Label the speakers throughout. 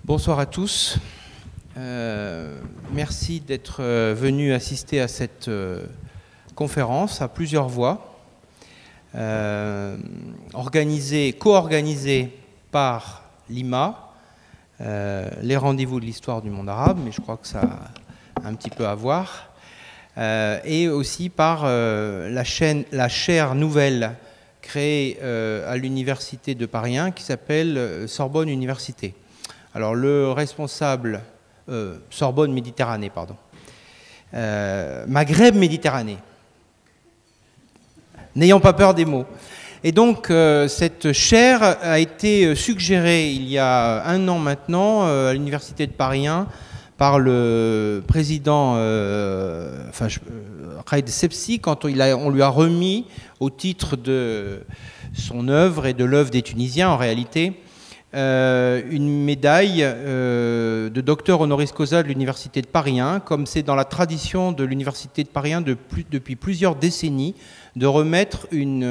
Speaker 1: Bonsoir à tous. Merci d'être venus assister à cette conférence à plusieurs voix, co-organisée par l'IMA, les rendez-vous de l'histoire du monde arabe, mais je crois que ça a un petit peu à voir, et aussi par la chaire nouvelle créée à l'université de Paris 1 qui s'appelle Sorbonne Université. Alors le responsable, Sorbonne Méditerranée, pardon, Maghreb Méditerranée, n'ayant pas peur des mots. Et donc cette chaire a été suggérée il y a un an maintenant à l'université de Paris 1 par le président Khaïd Sebsi quand on lui a remis au titre de son œuvre et de l'œuvre des Tunisiens en réalité une médaille de docteur honoris causa de l'université de Paris 1, comme c'est dans la tradition de l'université de Paris 1 depuis plusieurs décennies, de remettre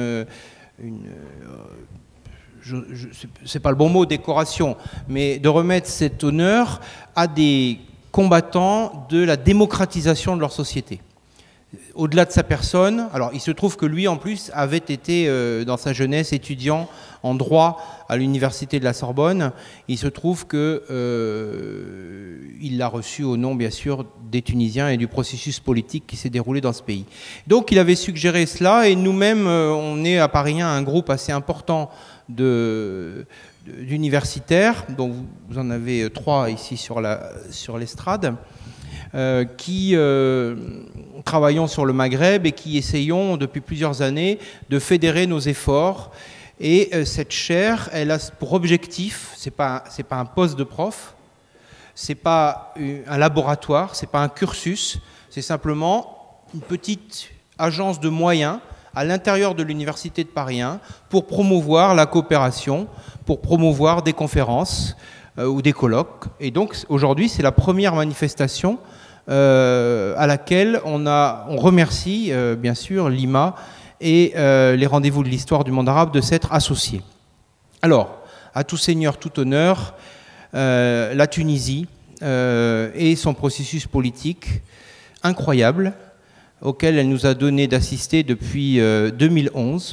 Speaker 1: c'est pas le bon mot, décoration, mais de remettre cet honneur à des combattants de la démocratisation de leur société. Au-delà de sa personne, alors il se trouve que lui en plus avait été dans sa jeunesse étudiant en droit à l'université de la Sorbonne. Il se trouve que il l'a reçu au nom bien sûr des Tunisiens et du processus politique qui s'est déroulé dans ce pays. Donc il avait suggéré cela et nous-mêmes on est à Paris 1 un groupe assez important d'universitaires, dont vous en avez 3 ici sur l'estrade. Qui travaillons sur le Maghreb et qui essayons depuis plusieurs années de fédérer nos efforts. Et cette chaire, elle a pour objectif, c'est pas un poste de prof, c'est pas un laboratoire, c'est pas un cursus, c'est simplement une petite agence de moyens à l'intérieur de l'université de Paris 1 pour promouvoir la coopération, pour promouvoir des conférences ou des colloques. Et donc aujourd'hui, c'est la première manifestation à laquelle on remercie bien sûr l'IMA et les rendez-vous de l'histoire du monde arabe de s'être associés. Alors, à tout seigneur, tout honneur, la Tunisie et son processus politique incroyable auquel elle nous a donné d'assister depuis 2011.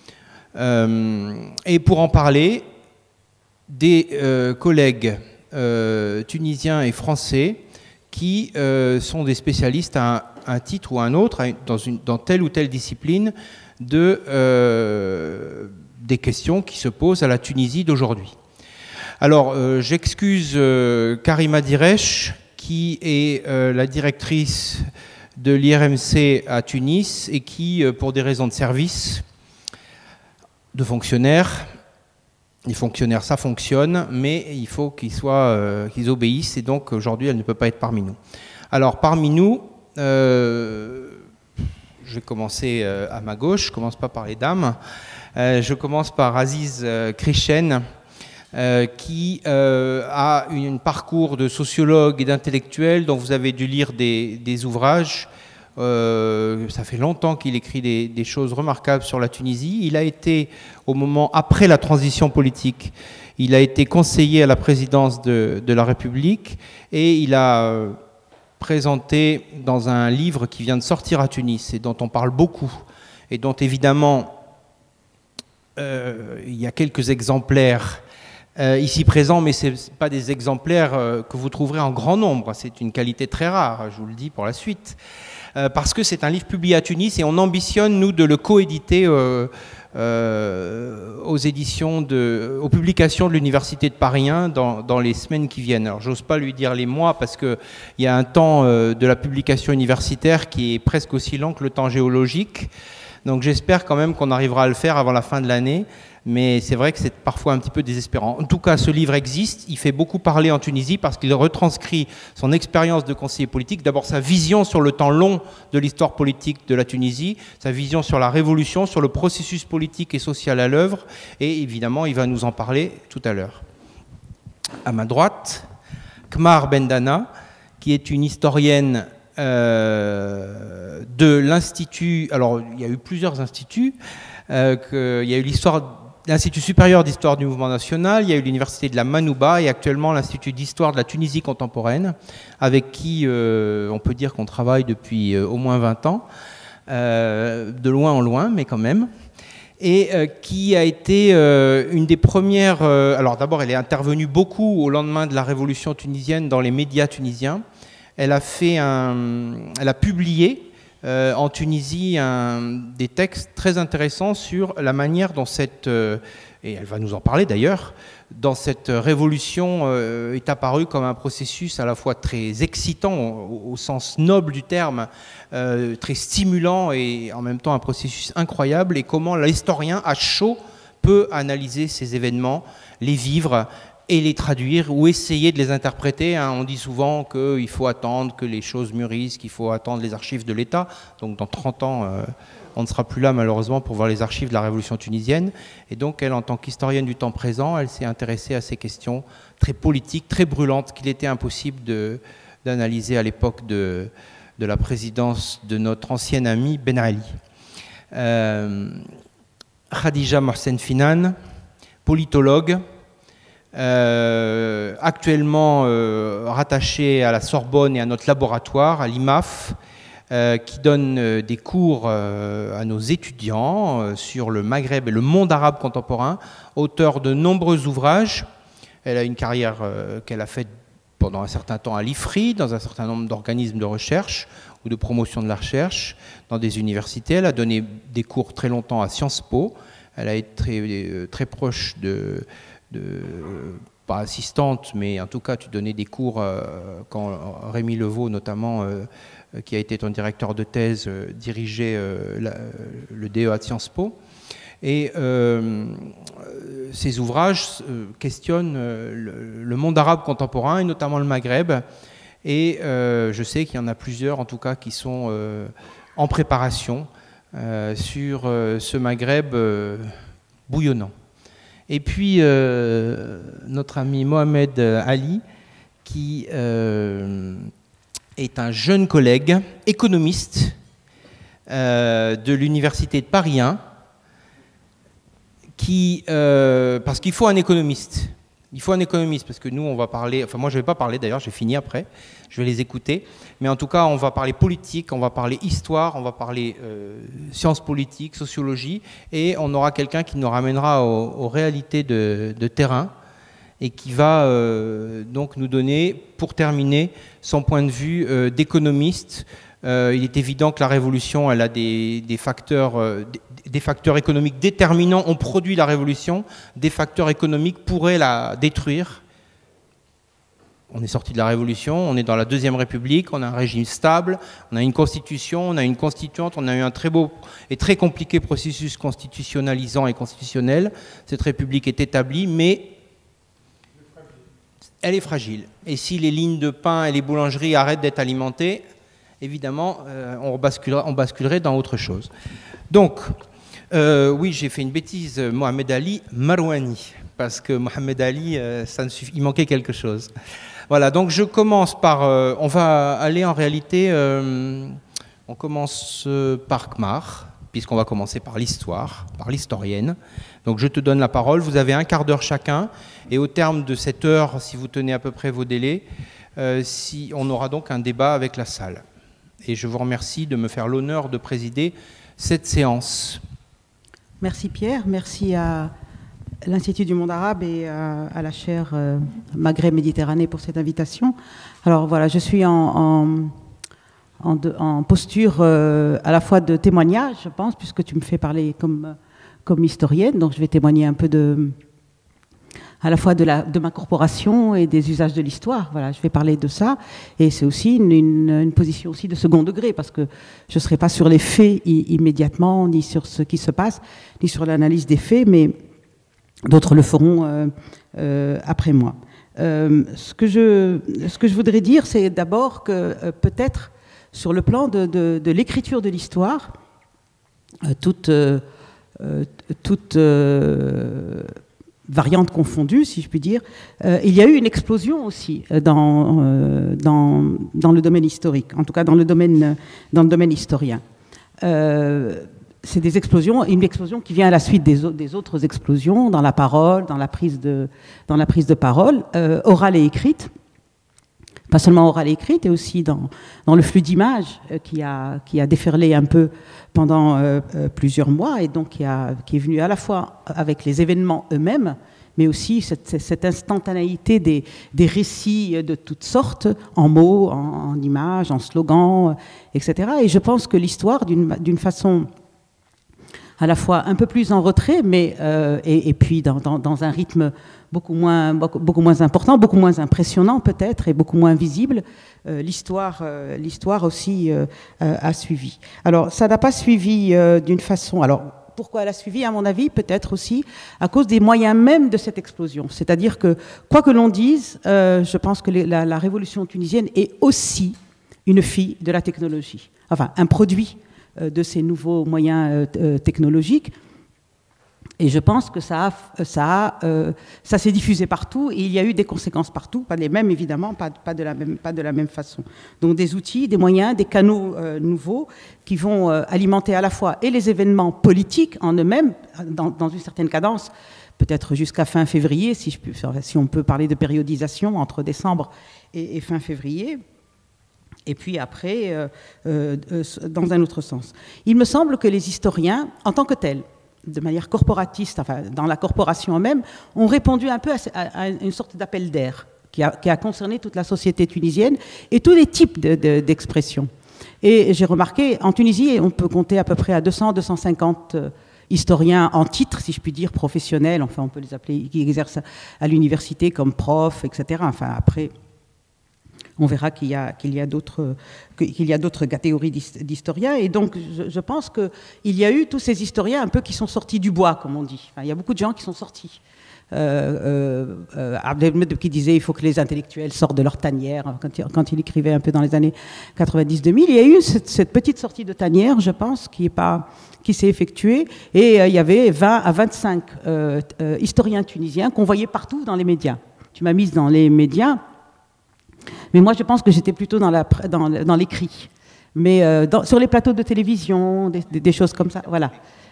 Speaker 1: Et pour en parler, des collègues tunisiens et français qui sont des spécialistes à un titre ou à un autre, dans telle ou telle discipline, des questions qui se posent à la Tunisie d'aujourd'hui. Alors, j'excuse Karima Diresh, qui est la directrice de l'IRMC à Tunis et qui, pour des raisons de service, de fonctionnaires, les fonctionnaires, ça fonctionne, mais il faut qu'ils obéissent, et donc aujourd'hui, elle ne peut pas être parmi nous. Alors, parmi nous, je vais commencer à ma gauche, je ne commence pas par les dames, je commence par Aziz Krishen, qui a un parcours de sociologue et d'intellectuel dont vous avez dû lire des ouvrages. Ça fait longtemps qu'il écrit des choses remarquables sur la Tunisie. Il a été, au moment après la transition politique, il a été conseiller à la présidence de la République et il a présenté dans un livre qui vient de sortir à Tunis et dont on parle beaucoup et dont évidemment il y a quelques exemplaires ici présents, mais ce ne sont pas des exemplaires que vous trouverez en grand nombre. C'est une qualité très rare, je vous le dis pour la suite. Parce que c'est un livre publié à Tunis et on ambitionne, nous, de le coéditer aux publications de l'Université de Paris 1 dans les semaines qui viennent. Alors, j'ose pas lui dire les mois parce qu'il y a un temps de la publication universitaire qui est presque aussi lent que le temps géologique. Donc, j'espère quand même qu'on arrivera à le faire avant la fin de l'année. Mais c'est vrai que c'est parfois un petit peu désespérant. En tout cas, ce livre existe, il fait beaucoup parler en Tunisie parce qu'il retranscrit son expérience de conseiller politique, d'abord sa vision sur le temps long de l'histoire politique de la Tunisie, sa vision sur la révolution, sur le processus politique et social à l'œuvre, et évidemment, il va nous en parler tout à l'heure. À ma droite, Kmar Bendana, qui est une historienne de l'Institut, alors il y a eu plusieurs instituts, il y a eu l'histoire l'Institut supérieur d'histoire du mouvement national, il y a eu l'Université de la Manouba et actuellement l'Institut d'histoire de la Tunisie contemporaine, avec qui on peut dire qu'on travaille depuis au moins 20 ans, de loin en loin, mais quand même, et qui a été une des premières... alors d'abord, elle est intervenue beaucoup au lendemain de la révolution tunisienne dans les médias tunisiens. Elle a publié en Tunisie des textes très intéressants sur la manière dont et elle va nous en parler d'ailleurs, dans cette révolution est apparu comme un processus à la fois très excitant au sens noble du terme, très stimulant et en même temps un processus incroyable, et comment l'historien à chaud peut analyser ces événements, les vivre et les traduire ou essayer de les interpréter. On dit souvent qu'il faut attendre que les choses mûrissent, qu'il faut attendre les archives de l'État. Donc dans 30 ans, on ne sera plus là malheureusement pour voir les archives de la révolution tunisienne. Et donc elle, en tant qu'historienne du temps présent, elle s'est intéressée à ces questions très politiques, très brûlantes, qu'il était impossible d'analyser à l'époque de la présidence de notre ancienne amie Ben Ali. Khadija Mohsen Finan, politologue, actuellement rattaché à la Sorbonne et à notre laboratoire, à l'IMAF, qui donne des cours à nos étudiants sur le Maghreb et le monde arabe contemporain, auteur de nombreux ouvrages. Elle a une carrière qu'elle a faite pendant un certain temps à l'IFRI, dans un certain nombre d'organismes de recherche ou de promotion de la recherche, dans des universités. Elle a donné des cours très longtemps à Sciences Po. Elle a été très proche pas assistante, mais en tout cas, tu donnais des cours quand Rémi Levaux, notamment, qui a été ton directeur de thèse, dirigeait le DEA de Sciences Po. Et ces ouvrages questionnent le monde arabe contemporain, et notamment le Maghreb. Et je sais qu'il y en a plusieurs, en tout cas, qui sont en préparation sur ce Maghreb bouillonnant. Et puis, notre ami Mohamed Ali, qui est un jeune collègue économiste de l'Université de Paris 1, parce qu'il faut un économiste. Il faut un économiste, parce que nous, on va parler... Enfin, moi, je ne vais pas parler, d'ailleurs, j'ai fini après. Je vais les écouter. Mais en tout cas, on va parler politique, on va parler histoire, on va parler sciences politiques, sociologie, et on aura quelqu'un qui nous ramènera aux réalités de terrain et qui va donc nous donner, pour terminer, son point de vue d'économiste. Il est évident que la révolution, elle a des facteurs économiques déterminants ont produit la révolution, des facteurs économiques pourraient la détruire. On est sorti de la révolution, on est dans la Deuxième République, on a un régime stable, on a une constitution, on a une constituante, on a eu un très beau et très compliqué processus constitutionnalisant et constitutionnel. Cette République est établie, mais elle est fragile. Et si les lignes de pain et les boulangeries arrêtent d'être alimentées, évidemment, on basculerait dans autre chose. Donc, oui, j'ai fait une bêtise, Mohamed Ali Marouani, parce que Mohamed Ali, ça ne suffit, il manquait quelque chose. Voilà, donc je commence par... on va aller en réalité... on commence par Khmar, puisqu'on va commencer par l'histoire, par l'historienne. Donc je te donne la parole, vous avez un quart d'heure chacun, et au terme de cette heure, si vous tenez à peu près vos délais, on aura donc un débat avec la salle. Et je vous remercie de me faire l'honneur de présider cette séance.
Speaker 2: Merci Pierre, merci à l'Institut du monde arabe et à la chaire Maghreb-Méditerranée pour cette invitation. Alors voilà, je suis en posture à la fois de témoignage, je pense, puisque tu me fais parler comme historienne, donc je vais témoigner un peu à la fois de ma corporation et des usages de l'histoire. Voilà, je vais parler de ça. Et c'est aussi une position aussi de second degré, parce que je ne serai pas sur les faits immédiatement, ni sur ce qui se passe, ni sur l'analyse des faits, mais d'autres le feront après moi. Ce que je voudrais dire, c'est d'abord que peut-être sur le plan de l'écriture de l'histoire, toute variantes confondues, si je puis dire, il y a eu une explosion aussi dans le domaine historique, en tout cas dans le domaine historien. c'est des explosions, une explosion qui vient à la suite des autres explosions dans la parole, dans la prise de parole, orale et écrite. Pas seulement orale et écrite, et aussi dans le flux d'images qui a déferlé un peu pendant plusieurs mois, et donc qui est venu à la fois avec les événements eux-mêmes, mais aussi cette instantanéité des récits de toutes sortes, en mots, en images, en slogans, etc. Et je pense que l'histoire, d'une façon à la fois un peu plus en retrait, mais et puis dans un rythme beaucoup moins important, beaucoup moins impressionnant peut-être, et beaucoup moins visible, l'histoire aussi a suivi. Alors, ça n'a pas suivi d'une façon... Alors, pourquoi elle a suivi, à mon avis, peut-être aussi à cause des moyens même de cette explosion. C'est-à-dire que, quoi que l'on dise, je pense que la révolution tunisienne est aussi une fille de la technologie. Enfin, un produit de ces nouveaux moyens technologiques. Et je pense que ça s'est diffusé partout, et il y a eu des conséquences partout, pas les mêmes évidemment, pas de la même façon. Donc des outils, des moyens, des canaux nouveaux qui vont alimenter à la fois et les événements politiques en eux-mêmes, dans une certaine cadence, peut-être jusqu'à fin février, si on peut parler de périodisation entre décembre et fin février. Et puis après, dans un autre sens. Il me semble que les historiens, en tant que tels, de manière corporatiste, enfin dans la corporation même, ont répondu un peu à une sorte d'appel d'air qui a concerné toute la société tunisienne et tous les types d'expressions. Et j'ai remarqué, en Tunisie, on peut compter à peu près à 200-250 historiens en titre, si je puis dire, professionnels, enfin on peut les appeler, qui exercent à l'université comme profs, etc. Enfin après... On verra qu'il y a d'autres catégories d'historiens. Et donc, je pense qu'il y a eu tous ces historiens un peu qui sont sortis du bois, comme on dit. Enfin, il y a beaucoup de gens qui sont sortis. Abdelmed qui disait il faut que les intellectuels sortent de leur tanière, quand il écrivait un peu dans les années 90-2000. Il y a eu cette petite sortie de tanière, je pense, qui s'est effectuée. Et il y avait 20 à 25 historiens tunisiens qu'on voyait partout dans les médias. Tu m'as mise dans les médias. Mais moi, je pense que j'étais plutôt dans l'écrit. Mais sur les plateaux de télévision, des choses comme ça, voilà.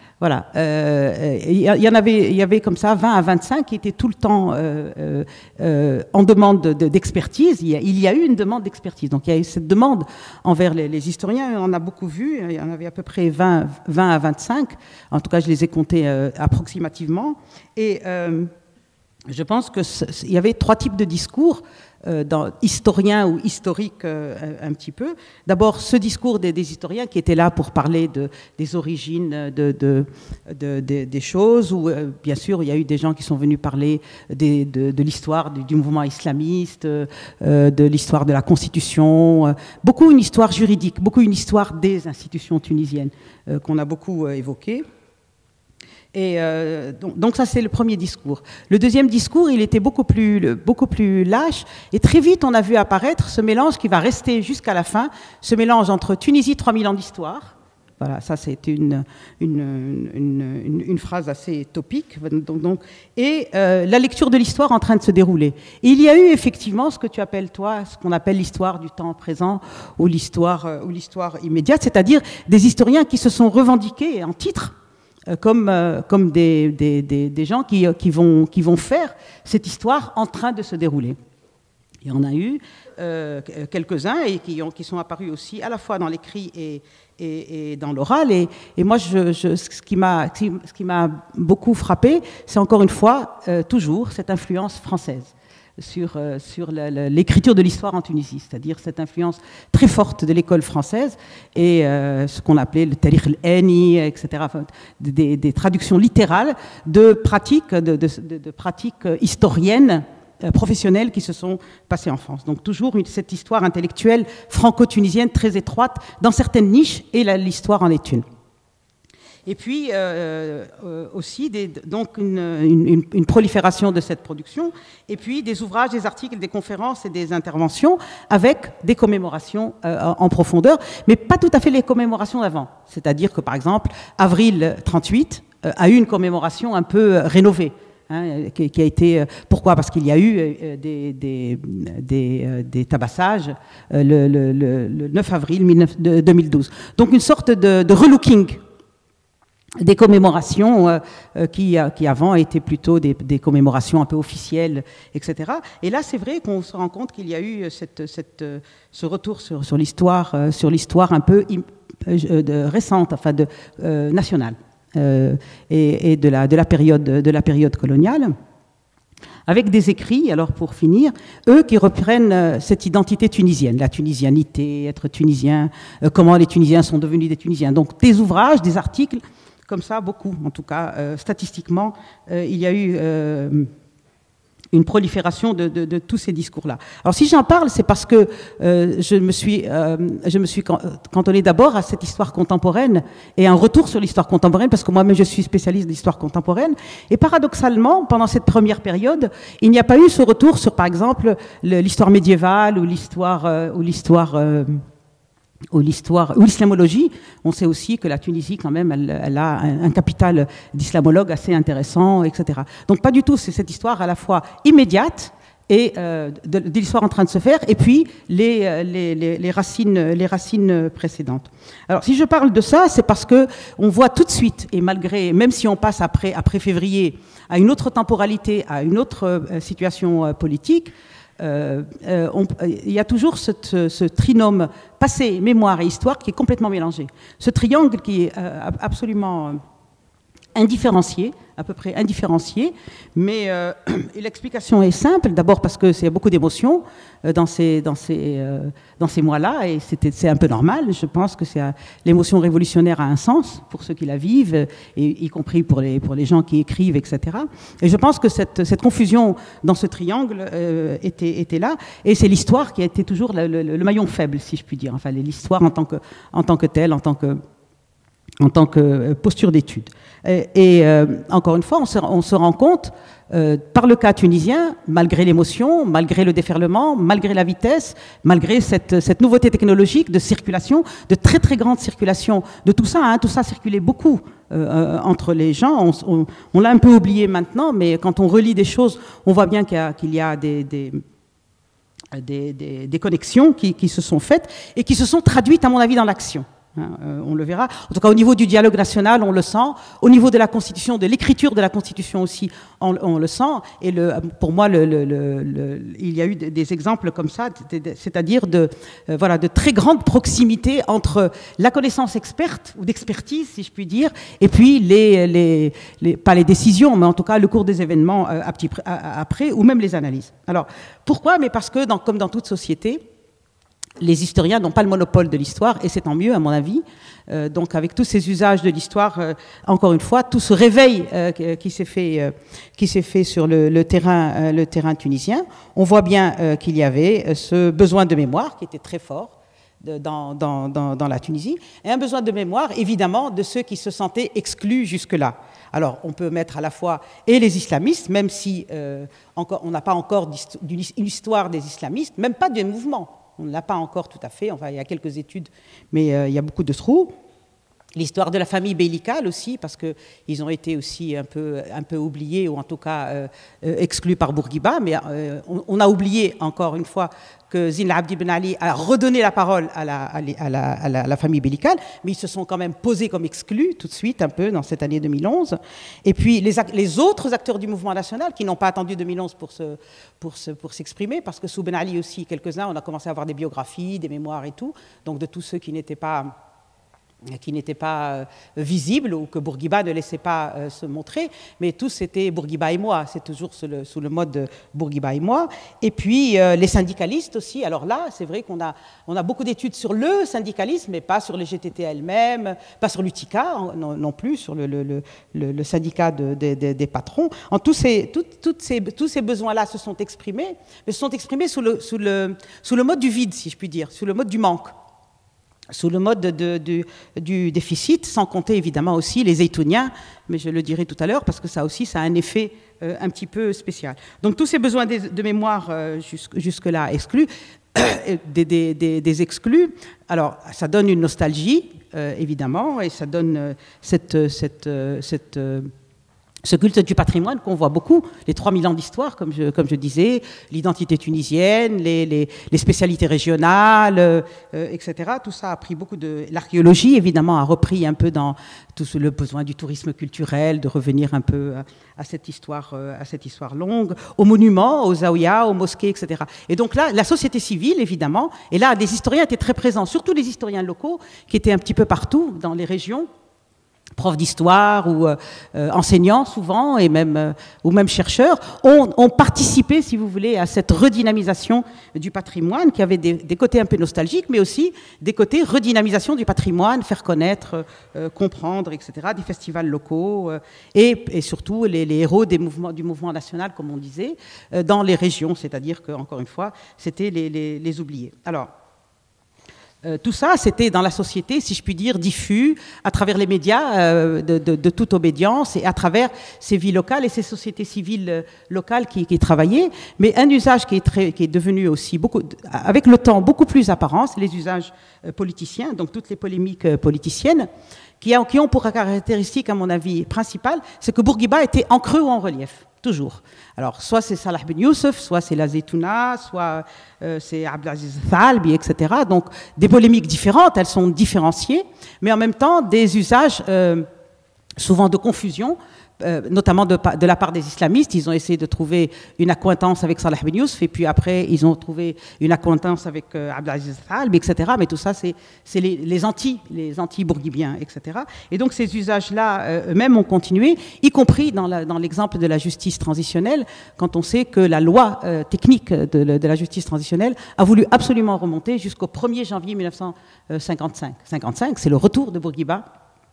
Speaker 2: Il y avait comme ça 20 à 25 qui étaient tout le temps en demande d'expertise. Il y a eu une demande d'expertise. Donc, il y a eu cette demande envers les historiens. On a beaucoup vu. Il y en avait à peu près 20 à 25. En tout cas, je les ai comptés approximativement. Et je pense qu'il y avait trois types de discours. Historien ou historique un petit peu. D'abord, ce discours des historiens qui étaient là pour parler des origines des choses, où bien sûr il y a eu des gens qui sont venus parler de l'histoire du mouvement islamiste, de l'histoire de la Constitution, beaucoup une histoire juridique, beaucoup une histoire des institutions tunisiennes qu'on a beaucoup évoquée. Et donc ça, c'est le premier discours. Le deuxième discours, il était beaucoup plus lâche. Et très vite, on a vu apparaître ce mélange qui va rester jusqu'à la fin, ce mélange entre Tunisie, 3000 ans d'histoire. Voilà, ça, c'est une phrase assez topique. Et la lecture de l'histoire en train de se dérouler. Et il y a eu effectivement ce que tu appelles, toi, ce qu'on appelle l'histoire du temps présent ou l'histoire immédiate, c'est-à-dire des historiens qui se sont revendiqués en titre comme des gens qui vont faire cette histoire en train de se dérouler. Il y en a eu quelques-uns et qui sont apparus aussi à la fois dans l'écrit et dans l'oral. Et moi, ce qui m'a beaucoup frappé, c'est encore une fois, toujours, cette influence française sur l'écriture de l'histoire en Tunisie, c'est-à-dire cette influence très forte de l'école française et ce qu'on appelait le tarikh al-ani, etc., enfin, des traductions littérales de pratiques historiennes professionnelles qui se sont passées en France. Donc toujours cette histoire intellectuelle franco-tunisienne très étroite dans certaines niches, et l'histoire en est une. Et puis aussi donc une prolifération de cette production, et puis des ouvrages, des articles, des conférences et des interventions avec des commémorations en profondeur, mais pas tout à fait les commémorations d'avant. C'est-à-dire que par exemple, avril 38 a eu une commémoration un peu rénovée. Qui a été... Pourquoi ? Parce qu'il y a eu des tabassages le 9 avril 2012. Donc une sorte de relooking des commémorations qui avant étaient plutôt des commémorations un peu officielles, etc. Et là, c'est vrai qu'on se rend compte qu'il y a eu ce retour sur l'histoire un peu récente, enfin nationale, et de la période coloniale, avec des écrits, alors pour finir, eux qui reprennent cette identité tunisienne, la tunisianité, être tunisien, comment les Tunisiens sont devenus des Tunisiens. Donc des ouvrages, des articles, comme ça, beaucoup, en tout cas, statistiquement, il y a eu une prolifération de tous ces discours-là. Alors si j'en parle, c'est parce que je me suis cantonnée d'abord à cette histoire contemporaine et un retour sur l'histoire contemporaine, parce que moi-même je suis spécialiste d'histoire contemporaine, et paradoxalement, pendant cette première période, il n'y a pas eu ce retour sur, par exemple, l'histoire médiévale ou l'islamologie. On sait aussi que la Tunisie, quand même, elle a un capital d'islamologues assez intéressant, etc. Donc pas du tout, c'est cette histoire à la fois immédiate et de l'histoire en train de se faire, et puis les racines précédentes. Alors si je parle de ça, c'est parce que on voit tout de suite, et même si on passe après février à une autre temporalité, à une autre situation politique, il y a toujours ce trinôme passé, mémoire et histoire qui est complètement mélangé. Ce triangle qui est absolument indifférencié, à peu près indifférencié, mais l'explication est simple, d'abord parce que c'est beaucoup d'émotions dans ces mois-là, et c'est un peu normal. Je pense que l'émotion révolutionnaire a un sens pour ceux qui la vivent, y compris pour les gens qui écrivent, etc. Et je pense que cette confusion dans ce triangle était là, et c'est l'histoire qui a été toujours le maillon faible, si je puis dire, enfin l'histoire en tant que telle, en tant que posture d'étude. Et encore une fois, on se rend compte, par le cas tunisien, malgré l'émotion, malgré le déferlement, malgré la vitesse, malgré cette nouveauté technologique de circulation, de très très grande circulation, de tout ça circulait beaucoup entre les gens. On l'a un peu oublié maintenant, mais quand on relit des choses, on voit bien qu'il y a des connexions qui se sont faites et qui se sont traduites, à mon avis, dans l'action. On le verra. En tout cas, au niveau du dialogue national, on le sent. Au niveau de la Constitution, de l'écriture de la Constitution aussi, on le sent. Et pour moi, il y a eu des exemples comme ça, c'est-à-dire de très grande proximité entre la connaissance experte ou d'expertise, si je puis dire, et puis pas les décisions, mais en tout cas le cours des événements après, ou même les analyses. Alors, pourquoi? Mais parce que, comme dans toute société, les historiens n'ont pas le monopole de l'histoire, et c'est tant mieux, à mon avis. Donc, avec tous ces usages de l'histoire, encore une fois, tout ce réveil qui s'est fait sur le terrain tunisien, on voit bien qu'il y avait ce besoin de mémoire qui était très fort dans la Tunisie, et un besoin de mémoire, évidemment, de ceux qui se sentaient exclus jusque-là. Alors, on peut mettre à la fois et les islamistes, même si on n'a pas encore une histoire des islamistes, même pas des mouvements. On ne l'a pas encore tout à fait, enfin il y a quelques études, mais il y a beaucoup de trous. L'histoire de la famille Bellical aussi, parce qu'ils ont été aussi un peu oubliés, ou en tout cas exclus par Bourguiba, mais on a oublié, encore une fois, que Zine Abdi Ben Ali a redonné la parole à la famille Bellical, mais ils se sont quand même posés comme exclus tout de suite, un peu, dans cette année 2011. Et puis les autres acteurs du mouvement national, qui n'ont pas attendu 2011 pour s'exprimer, parce que sous Ben Ali aussi, quelques-uns, on a commencé à avoir des biographies, des mémoires et tout, donc de tous ceux qui n'étaient pas visibles, ou que Bourguiba ne laissait pas se montrer, mais tous c'était Bourguiba et moi, c'est toujours sous le mode Bourguiba et moi. Et puis les syndicalistes aussi, alors là c'est vrai qu'on a beaucoup d'études sur le syndicalisme, mais pas sur les GTT elles-mêmes, pas sur l'UTICA non plus, sur le syndicat des patrons. Tous ces besoins-là se sont exprimés, mais se sont exprimés sous le mode du vide, si je puis dire, sous le mode du manque, sous le mode du déficit, sans compter évidemment aussi les Zeytouniens, mais je le dirai tout à l'heure, parce que ça aussi, ça a un effet un petit peu spécial. Donc tous ces besoins de mémoire jusque-là exclus, des exclus, alors ça donne une nostalgie, évidemment, et ça donne cette ce culte du patrimoine qu'on voit beaucoup, les 3000 ans d'histoire, comme je disais, l'identité tunisienne, les spécialités régionales, etc. Tout ça a pris beaucoup de... L'archéologie, évidemment, a repris un peu dans tout le besoin du tourisme culturel, de revenir un peu à cette histoire longue, aux monuments, aux zaouïas, aux mosquées, etc. Et donc là, la société civile, évidemment, et là, des historiens étaient très présents, surtout les historiens locaux, qui étaient un petit peu partout dans les régions, profs d'histoire ou enseignants souvent, et même, ou même chercheurs, ont participé, si vous voulez, à cette redynamisation du patrimoine, qui avait des côtés un peu nostalgiques, mais aussi des côtés redynamisation du patrimoine, faire connaître, comprendre, etc., des festivals locaux, et surtout les héros du mouvement national, comme on disait, dans les régions, c'est-à-dire que, encore une fois, c'était les oubliés. Alors, tout ça, c'était dans la société, si je puis dire, diffus à travers les médias de toute obédience et à travers ces vies locales et ces sociétés civiles locales qui travaillaient. Mais un usage qui est devenu aussi, avec le temps, beaucoup plus apparent, c'est les usages politiciens, donc toutes les polémiques politiciennes, qui ont pour caractéristique, à mon avis, principale, c'est que Bourguiba était en creux ou en relief. Toujours. Alors, soit c'est Salah Ben Youssef, soit c'est la Zeytouna, soit c'est Abdelaziz Thalbi, etc. Donc, des polémiques différentes, elles sont différenciées, mais en même temps, des usages souvent de confusion, notamment de la part des islamistes. Ils ont essayé de trouver une accointance avec Salah Ben Youssef, et puis après, ils ont trouvé une accointance avec Abdelaziz Thalbi, etc. Mais tout ça, c'est les anti-bourguibiens, etc. Et donc, ces usages-là, eux-mêmes, ont continué, y compris dans l'exemple de la justice transitionnelle, quand on sait que la loi technique de la justice transitionnelle a voulu absolument remonter jusqu'au 1er janvier 1955. 55, c'est le retour de Bourguiba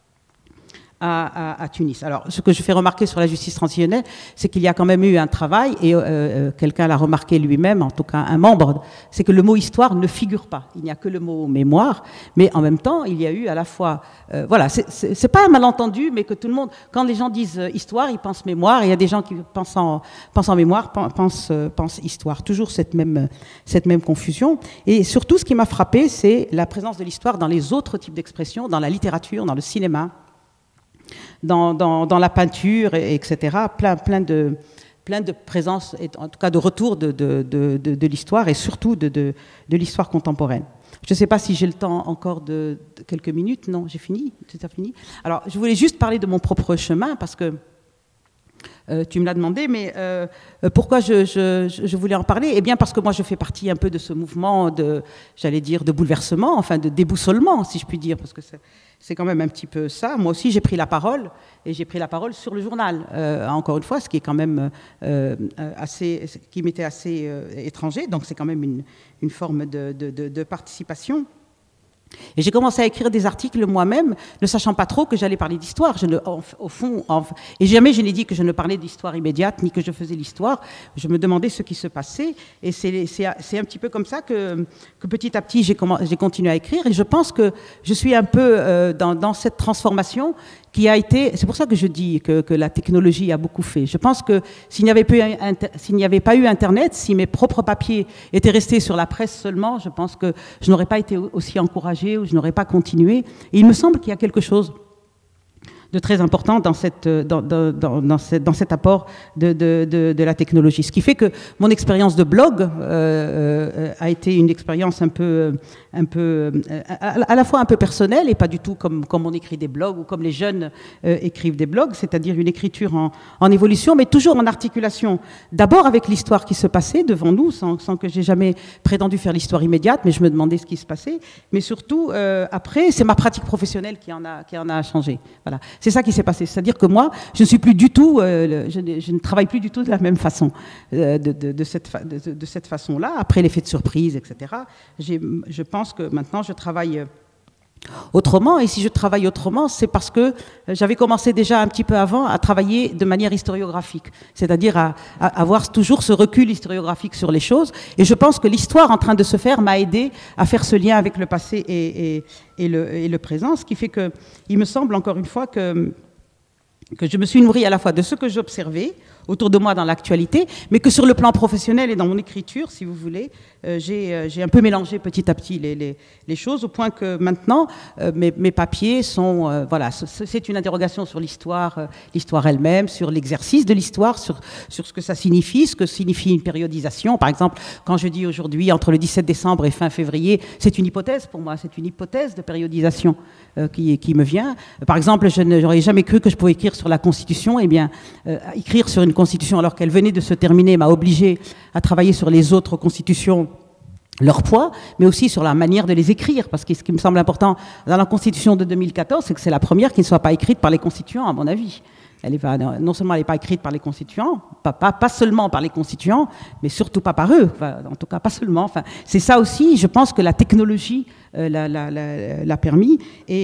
Speaker 2: à Tunis. Alors, ce que je fais remarquer sur la justice transitionnelle, c'est qu'il y a quand même eu un travail, et quelqu'un l'a remarqué lui-même, en tout cas un membre, c'est que le mot histoire ne figure pas. Il n'y a que le mot mémoire, mais en même temps, il y a eu à la fois... voilà, c'est pas un malentendu, mais que tout le monde... Quand les gens disent histoire, ils pensent mémoire, et il y a des gens qui pensent en mémoire, pensent histoire. Toujours cette même confusion. Et surtout, ce qui m'a frappé, c'est la présence de l'histoire dans les autres types d'expressions, dans la littérature, dans le cinéma, dans la peinture, etc., plein de présence, en tout cas de retour de l'histoire, et surtout de l'histoire contemporaine. Je ne sais pas si j'ai le temps encore de quelques minutes. Non, j'ai fini, tout à fini. Alors, je voulais juste parler de mon propre chemin, parce que tu me l'as demandé, mais pourquoi je voulais en parler? Eh bien, parce que moi, je fais partie un peu de ce mouvement de bouleversement, enfin de déboussolement, si je puis dire, parce que c'est quand même un petit peu ça. Moi aussi, j'ai pris la parole, et j'ai pris la parole sur le journal, encore une fois, ce qui est quand même qui m'était assez étranger, donc c'est quand même une forme de participation. Et j'ai commencé à écrire des articles moi-même, ne sachant pas trop que j'allais parler d'histoire. Et jamais je n'ai dit que je ne parlais d'histoire immédiate, ni que je faisais l'histoire. Je me demandais ce qui se passait. Et c'est un petit peu comme ça que petit à petit, j'ai continué à écrire. Et je pense que je suis un peu dans cette transformation qui a été... C'est pour ça que je dis que la technologie a beaucoup fait. Je pense que s'il n'y avait pas eu Internet, si mes propres papiers étaient restés sur la presse seulement, je pense que je n'aurais pas été aussi encouragée, ou je n'aurais pas continué. Et il me semble qu'il y a quelque chose de très important dans cet apport de la technologie. Ce qui fait que mon expérience de blog a été une expérience à la fois un peu personnelle, et pas du tout comme on écrit des blogs, ou comme les jeunes écrivent des blogs, c'est-à-dire une écriture en évolution, mais toujours en articulation, d'abord avec l'histoire qui se passait devant nous, sans que j'ai jamais prétendu faire l'histoire immédiate, mais je me demandais ce qui se passait, mais surtout après, c'est ma pratique professionnelle qui en a changé. Voilà. C'est ça qui s'est passé. C'est-à-dire que moi, je ne suis plus du tout, je ne travaille plus du tout de la même façon, de cette façon-là, après l'effet de surprise, etc. Je pense que maintenant, je travaille autrement, et si je travaille autrement, c'est parce que j'avais commencé déjà un petit peu avant à travailler de manière historiographique, c'est-à-dire à avoir toujours ce recul historiographique sur les choses, et je pense que l'histoire en train de se faire m'a aidé à faire ce lien avec le passé et le présent, ce qui fait que il me semble encore une fois que je me suis nourrie à la fois de ce que j'observais autour de moi dans l'actualité, mais que sur le plan professionnel et dans mon écriture, si vous voulez, j'ai un peu mélangé petit à petit les choses, au point que maintenant, mes papiers sont... voilà, c'est une interrogation sur l'histoire, l'histoire elle-même, sur l'exercice de l'histoire, sur ce que ça signifie, ce que signifie une périodisation. Par exemple, quand je dis aujourd'hui, entre le 17 décembre et fin février, c'est une hypothèse pour moi, c'est une hypothèse de périodisation qui me vient. Par exemple, je n'aurais jamais cru que je pouvais écrire sur la Constitution. Eh bien, écrire sur une Constitution alors qu'elle venait de se terminer m'a obligé à travailler sur les autres constitutions, leur poids, mais aussi sur la manière de les écrire, parce que ce qui me semble important dans la Constitution de 2014, c'est que c'est la première qui ne soit pas écrite par les constituants, à mon avis. Non seulement elle n'est pas écrite par les constituants, pas seulement par les constituants, mais surtout pas par eux, enfin, en tout cas pas seulement. Enfin, c'est ça aussi, je pense que la technologie l'a permis.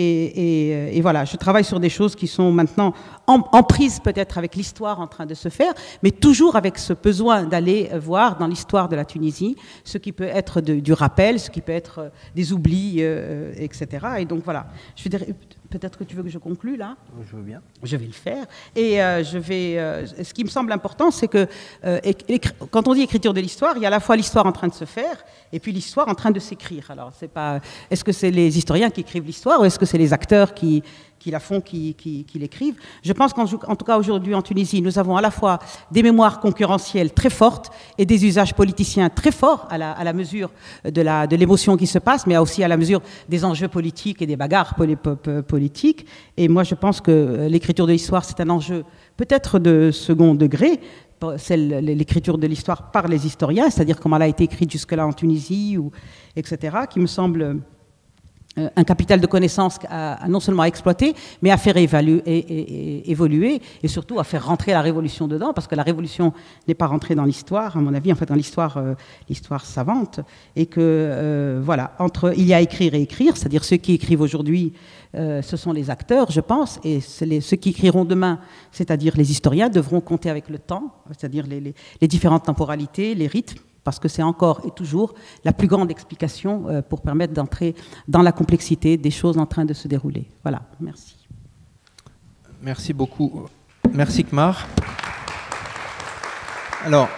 Speaker 2: Et voilà, je travaille sur des choses qui sont maintenant en prise peut-être avec l'histoire en train de se faire, mais toujours avec ce besoin d'aller voir dans l'histoire de la Tunisie ce qui peut être du rappel, ce qui peut être des oublis, etc. Et donc voilà, je vais dire... Peut-être que tu veux que je conclue là ?
Speaker 1: Je veux bien.
Speaker 2: Je vais le faire. Et ce qui me semble important, c'est que quand on dit écriture de l'histoire, il y a à la fois l'histoire en train de se faire et puis l'histoire en train de s'écrire. Alors, c'est pas... Est-ce que c'est les historiens qui écrivent l'histoire ou est-ce que c'est les acteurs qui la font, qui l'écrivent? Je pense qu'en tout cas aujourd'hui en Tunisie, nous avons à la fois des mémoires concurrentielles très fortes et des usages politiciens très forts à la mesure de l'émotion qui se passe, mais aussi à la mesure des enjeux politiques et des bagarres politiques. Et moi, je pense que l'écriture de l'histoire, c'est un enjeu peut-être de second degré, l'écriture de l'histoire par les historiens, c'est-à-dire comment elle a été écrite jusque-là en Tunisie, etc., qui me semble... un capital de connaissances non seulement à exploiter, mais à faire évoluer et surtout à faire rentrer la révolution dedans, parce que la révolution n'est pas rentrée dans l'histoire, à mon avis, en fait, dans l'histoire savante, et que, voilà, il y a écrire et écrire, c'est-à-dire ceux qui écrivent aujourd'hui, ce sont les acteurs, je pense, et ceux qui écriront demain, c'est-à-dire les historiens, devront compter avec le temps, c'est-à-dire les différentes temporalités, les rythmes, parce que c'est encore et toujours la plus grande explication pour permettre d'entrer dans la complexité des choses en train de se dérouler. Voilà, merci.
Speaker 1: Merci beaucoup. Merci Kmar. Alors,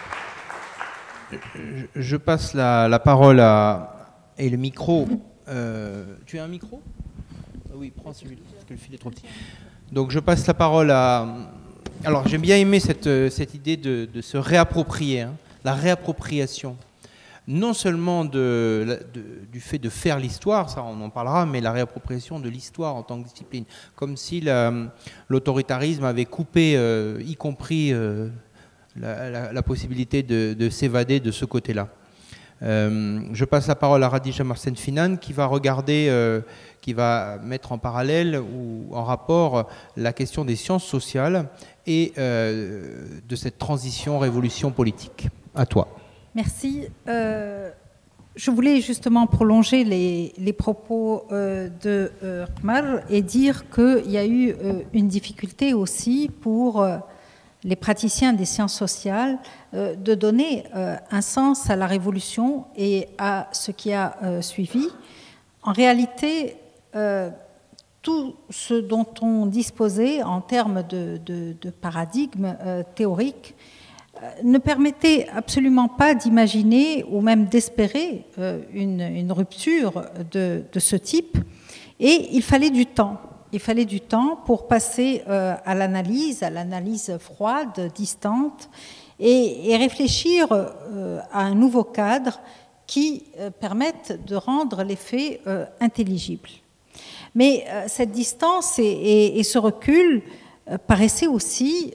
Speaker 1: je passe la parole et le micro. Tu as un micro ? Oui, prends celui-là, parce que le fil est trop petit. Donc je passe la parole à... Alors j'ai bien aimé cette idée de se réapproprier, hein. La réappropriation, non seulement du fait de faire l'histoire, ça on en parlera, mais la réappropriation de l'histoire en tant que discipline, comme si l'autoritarisme avait coupé, y compris la possibilité de s'évader de ce côté-là. Je passe la parole à Radija Marsen-Finan qui va regarder, qui va mettre en parallèle ou en rapport la question des sciences sociales et de cette transition révolution politique. À toi.
Speaker 3: Merci. Je voulais justement prolonger les propos de Kmar et dire qu'il y a eu une difficulté aussi pour les praticiens des sciences sociales de donner un sens à la révolution et à ce qui a suivi. En réalité, tout ce dont on disposait en termes de paradigme théorique ne permettait absolument pas d'imaginer ou même d'espérer une rupture de ce type. Et il fallait du temps. Il fallait du temps pour passer à l'analyse froide, distante, et réfléchir à un nouveau cadre qui permette de rendre les faits intelligibles. Mais cette distance et ce recul paraissaient aussi...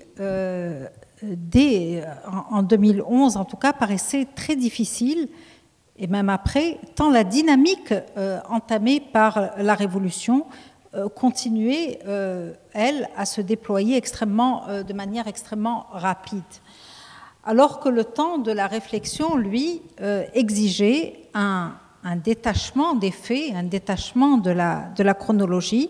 Speaker 3: en 2011, en tout cas, paraissait très difficile, et même après, tant la dynamique entamée par la Révolution continuait, elle, à se déployer de manière extrêmement rapide. Alors que le temps de la réflexion, lui, exigeait un détachement des faits, un détachement de la chronologie.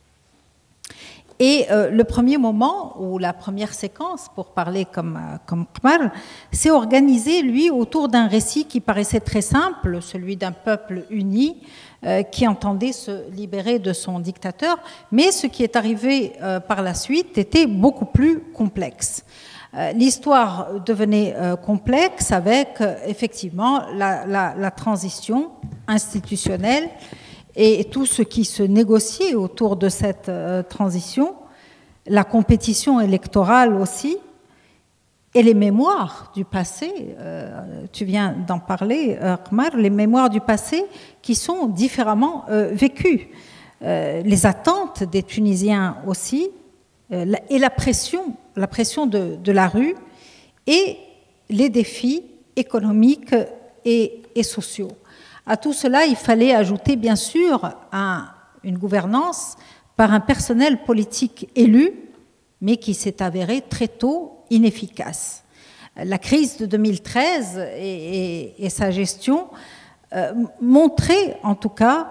Speaker 3: Et le premier moment, ou la première séquence, pour parler comme Kmar, s'est organisé, lui, autour d'un récit qui paraissait très simple, celui d'un peuple uni qui entendait se libérer de son dictateur, mais ce qui est arrivé par la suite était beaucoup plus complexe. L'histoire devenait complexe avec effectivement la transition institutionnelle et tout ce qui se négociait autour de cette transition, la compétition électorale aussi, et les mémoires du passé, tu viens d'en parler, Khmar, les mémoires du passé qui sont différemment vécues. Les attentes des Tunisiens aussi, et la pression de la rue, et les défis économiques et sociaux. À tout cela, il fallait ajouter bien sûr une gouvernance par un personnel politique élu, mais qui s'est avéré très tôt inefficace. La crise de 2013 et sa gestion montraient en tout cas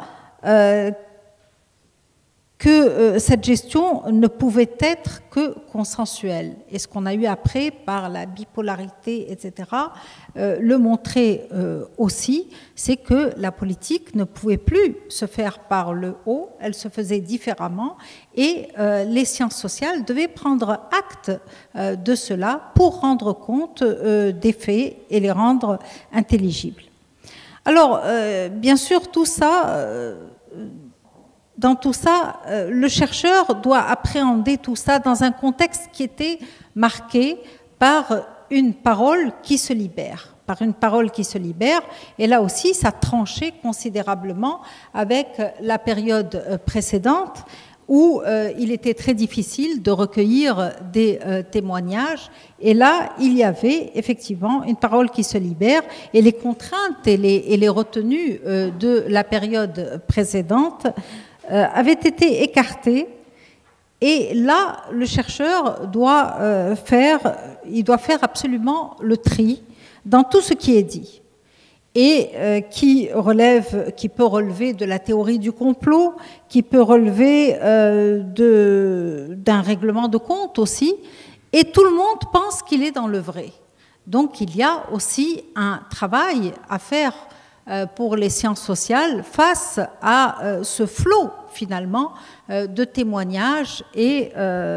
Speaker 3: que cette gestion ne pouvait être que consensuelle. Et ce qu'on a eu après par la bipolarité, etc., le montrait aussi, c'est que la politique ne pouvait plus se faire par le haut, elle se faisait différemment, et les sciences sociales devaient prendre acte de cela pour rendre compte des faits et les rendre intelligibles. Alors, bien sûr, tout ça... Dans tout ça, le chercheur doit appréhender tout ça dans un contexte qui était marqué par une parole qui se libère. Par une parole qui se libère. Et là aussi, ça tranchait considérablement avec la période précédente où il était très difficile de recueillir des témoignages. Et là, il y avait effectivement une parole qui se libère. Et les contraintes et les retenues de la période précédente avaient été écartés, et là, le chercheur doit faire absolument le tri dans tout ce qui est dit, et qui peut relever de la théorie du complot, qui peut relever d'un règlement de compte aussi, et tout le monde pense qu'il est dans le vrai. Donc il y a aussi un travail à faire pour les sciences sociales face à ce flot finalement de témoignages et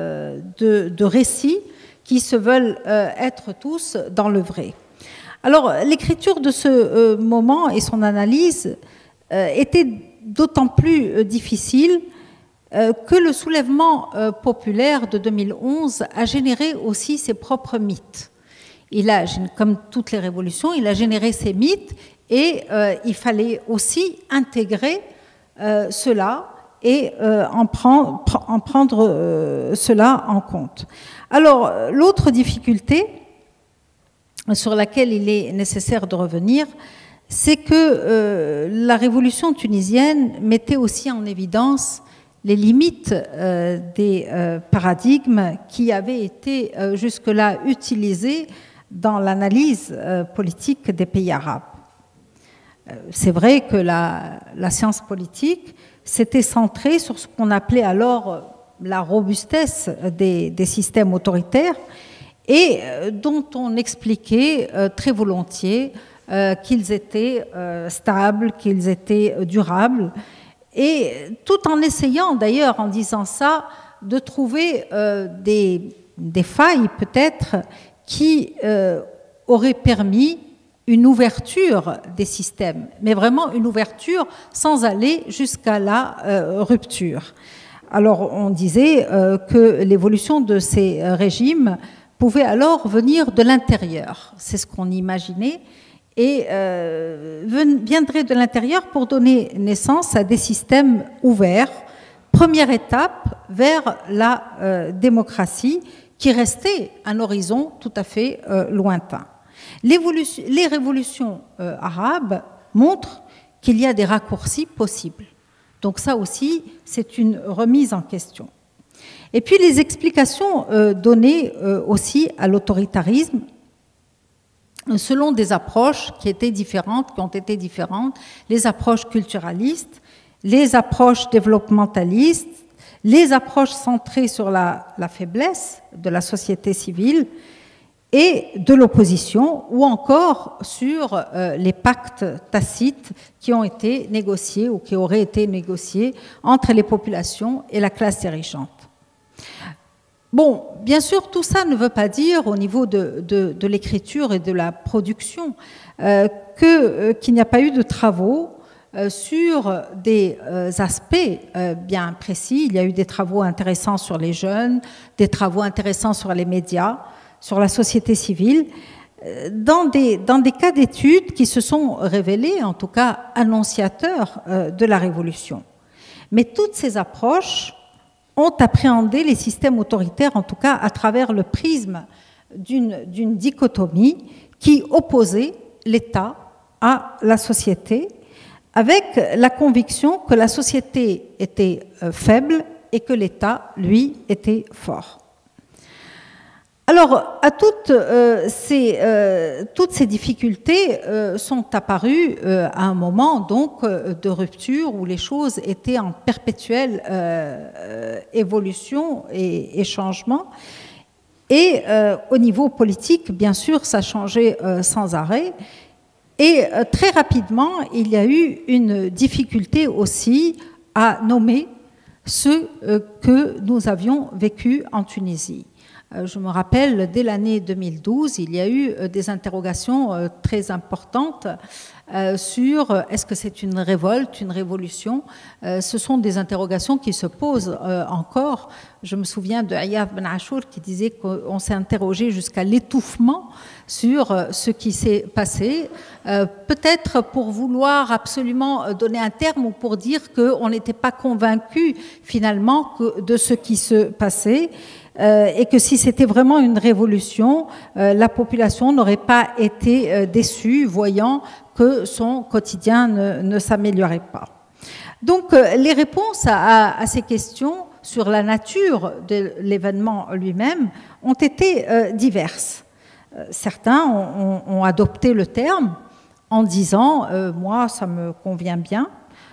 Speaker 3: de récits qui se veulent être tous dans le vrai. Alors l'écriture de ce moment et son analyse était d'autant plus difficile que le soulèvement populaire de 2011 a généré aussi ses propres mythes. Comme toutes les révolutions, il a généré ses mythes, et il fallait aussi intégrer cela et en prendre cela en compte. Alors, l'autre difficulté sur laquelle il est nécessaire de revenir, c'est que la révolution tunisienne mettait aussi en évidence les limites des paradigmes qui avaient été jusque-là utilisés dans l'analyse politique des pays arabes. C'est vrai que la science politique s'était centrée sur ce qu'on appelait alors la robustesse des systèmes autoritaires, et dont on expliquait très volontiers qu'ils étaient stables, qu'ils étaient durables, et tout en essayant d'ailleurs, en disant ça, de trouver des failles peut-être qui auraient permis une ouverture des systèmes, mais vraiment une ouverture sans aller jusqu'à la rupture. Alors on disait que l'évolution de ces régimes pouvait alors venir de l'intérieur, c'est ce qu'on imaginait, et viendrait de l'intérieur pour donner naissance à des systèmes ouverts, première étape vers la démocratie, qui restait un horizon tout à fait lointain. Les révolutions arabes montrent qu'il y a des raccourcis possibles. Donc ça aussi, c'est une remise en question. Et puis les explications données aussi à l'autoritarisme, selon des approches qui ont été différentes, les approches culturalistes, les approches développementalistes, les approches centrées sur la faiblesse de la société civile et de l'opposition, ou encore sur les pactes tacites qui ont été négociés ou qui auraient été négociés entre les populations et la classe dirigeante. Bon, bien sûr, tout ça ne veut pas dire, au niveau de l'écriture et de la production, qu'il n'y a pas eu de travaux sur des aspects bien précis. Il y a eu des travaux intéressants sur les jeunes, des travaux intéressants sur les médias, sur la société civile, dans des cas d'études qui se sont révélés, en tout cas, annonciateurs de la Révolution. Mais toutes ces approches ont appréhendé les systèmes autoritaires, en tout cas à travers le prisme d'une dichotomie qui opposait l'État à la société, avec la conviction que la société était faible et que l'État, lui, était fort. Alors, à toutes ces difficultés sont apparues à un moment donc de rupture où les choses étaient en perpétuelle évolution et changement. Et au niveau politique, bien sûr, ça changeait sans arrêt. Et très rapidement, il y a eu une difficulté aussi à nommer ce que nous avions vécu en Tunisie. Je me rappelle, dès l'année 2012, il y a eu des interrogations très importantes sur est-ce que c'est une révolte, une révolution. Ce sont des interrogations qui se posent encore. Je me souviens de Ayad Ben Achour qui disait qu'on s'est interrogé jusqu'à l'étouffement sur ce qui s'est passé, peut-être pour vouloir absolument donner un terme ou pour dire qu'on n'était pas convaincu finalement de ce qui se passait. Et que si c'était vraiment une révolution, la population n'aurait pas été déçue, voyant que son quotidien ne s'améliorait pas. Donc, les réponses à ces questions sur la nature de l'événement lui-même ont été diverses. Certains ont adopté le terme en disant « moi, ça me convient bien ».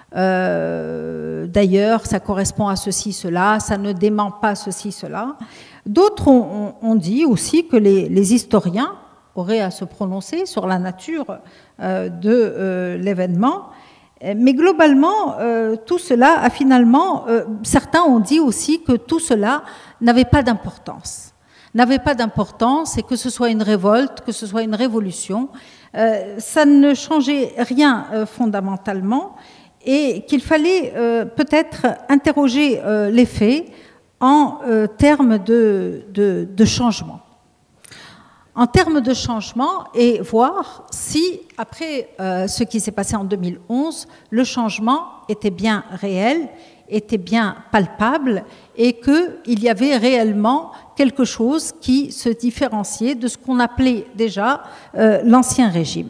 Speaker 3: D'ailleurs, ça correspond à ceci, cela, ça ne dément pas ceci, cela. D'autres ont dit aussi que les historiens auraient à se prononcer sur la nature de l'événement. Mais globalement, tout cela a finalement... certains ont dit aussi que tout cela n'avait pas d'importance. N'avait pas d'importance, et que ce soit une révolte, que ce soit une révolution, ça ne changeait rien fondamentalement, et qu'il fallait peut-être interroger les faits en termes de changement. En termes de changement, et voir si, après ce qui s'est passé en 2011, le changement était bien réel, était bien palpable, et qu'il y avait réellement quelque chose qui se différenciait de ce qu'on appelait déjà l'ancien régime.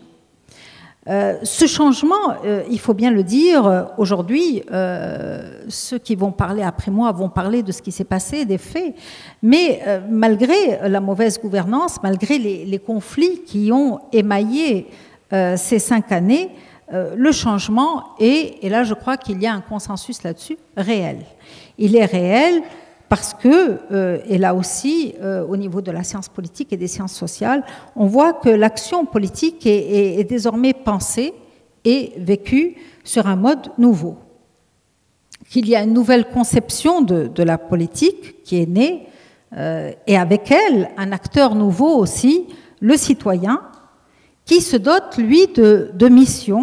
Speaker 3: Ce changement, il faut bien le dire, aujourd'hui, ceux qui vont parler après moi vont parler de ce qui s'est passé, des faits, mais malgré la mauvaise gouvernance, malgré les conflits qui ont émaillé ces 5 années, le changement est, et là je crois qu'il y a un consensus là-dessus, réel. Il est réel parce que, et là aussi, au niveau de la science politique et des sciences sociales, on voit que l'action politique est désormais pensée et vécue sur un mode nouveau. Qu'il y a une nouvelle conception de la politique qui est née, et avec elle, un acteur nouveau aussi, le citoyen, qui se dote, lui, de missions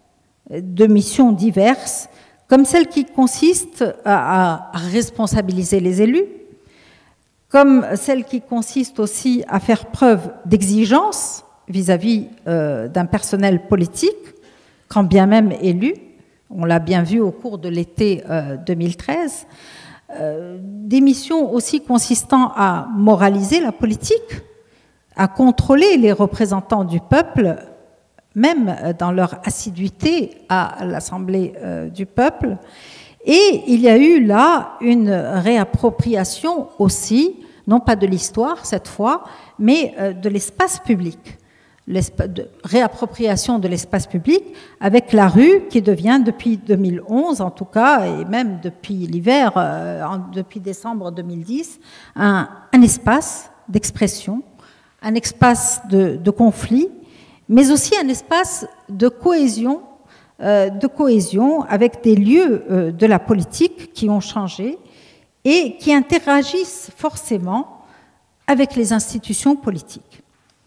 Speaker 3: diverses, comme celle qui consiste à responsabiliser les élus, comme celle qui consiste aussi à faire preuve d'exigence vis-à-vis d'un personnel politique, quand bien même élu, on l'a bien vu au cours de l'été 2013, des missions aussi consistant à moraliser la politique, à contrôler les représentants du peuple, même dans leur assiduité à l'Assemblée du peuple. Et il y a eu là une réappropriation aussi, non pas de l'histoire cette fois, mais de l'espace public. Réappropriation de l'espace public avec la rue qui devient depuis 2011 en tout cas, et même depuis l'hiver, depuis décembre 2010, un espace d'expression, un espace de conflit, mais aussi un espace de cohésion avec des lieux de la politique qui ont changé et qui interagissent forcément avec les institutions politiques.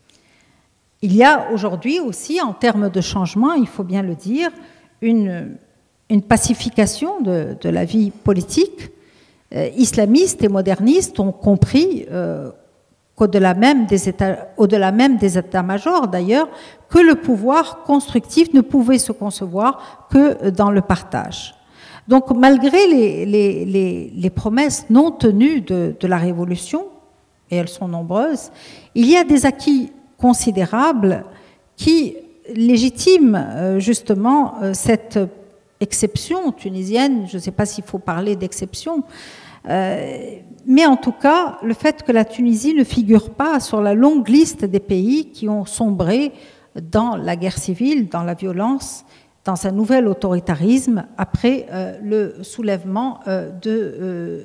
Speaker 3: Il y a aujourd'hui aussi, en termes de changement, il faut bien le dire, une pacification de la vie politique. Islamistes et modernistes ont compris qu'au-delà même des états-majors, d'ailleurs, que le pouvoir constructif ne pouvait se concevoir que dans le partage. Donc, malgré les promesses non tenues de la Révolution, et elles sont nombreuses, il y a des acquis considérables qui légitiment justement cette exception tunisienne. Je ne sais pas s'il faut parler d'exception, mais en tout cas, le fait que la Tunisie ne figure pas sur la longue liste des pays qui ont sombré dans la guerre civile, dans la violence, dans un nouvel autoritarisme après le soulèvement de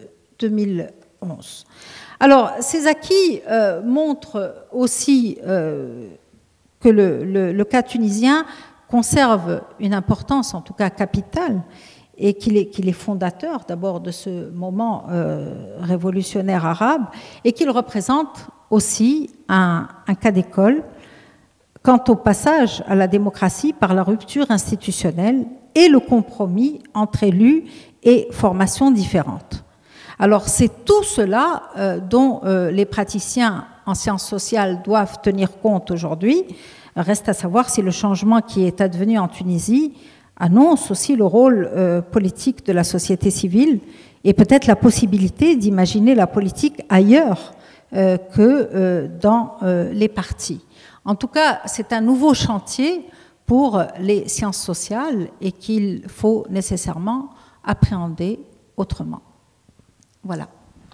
Speaker 3: 2011. Alors, ces acquis montrent aussi que le cas tunisien conserve une importance, en tout cas capitale, et qu'il est fondateur d'abord de ce moment révolutionnaire arabe, et qu'il représente aussi un cas d'école quant au passage à la démocratie par la rupture institutionnelle et le compromis entre élus et formations différentes. Alors c'est tout cela dont les praticiens en sciences sociales doivent tenir compte aujourd'hui. Reste à savoir si le changement qui est advenu en Tunisie annonce aussi le rôle politique de la société civile et peut-être la possibilité d'imaginer la politique ailleurs que dans les partis. En tout cas, c'est un nouveau chantier pour les sciences sociales et qu'il faut nécessairement appréhender autrement. Voilà.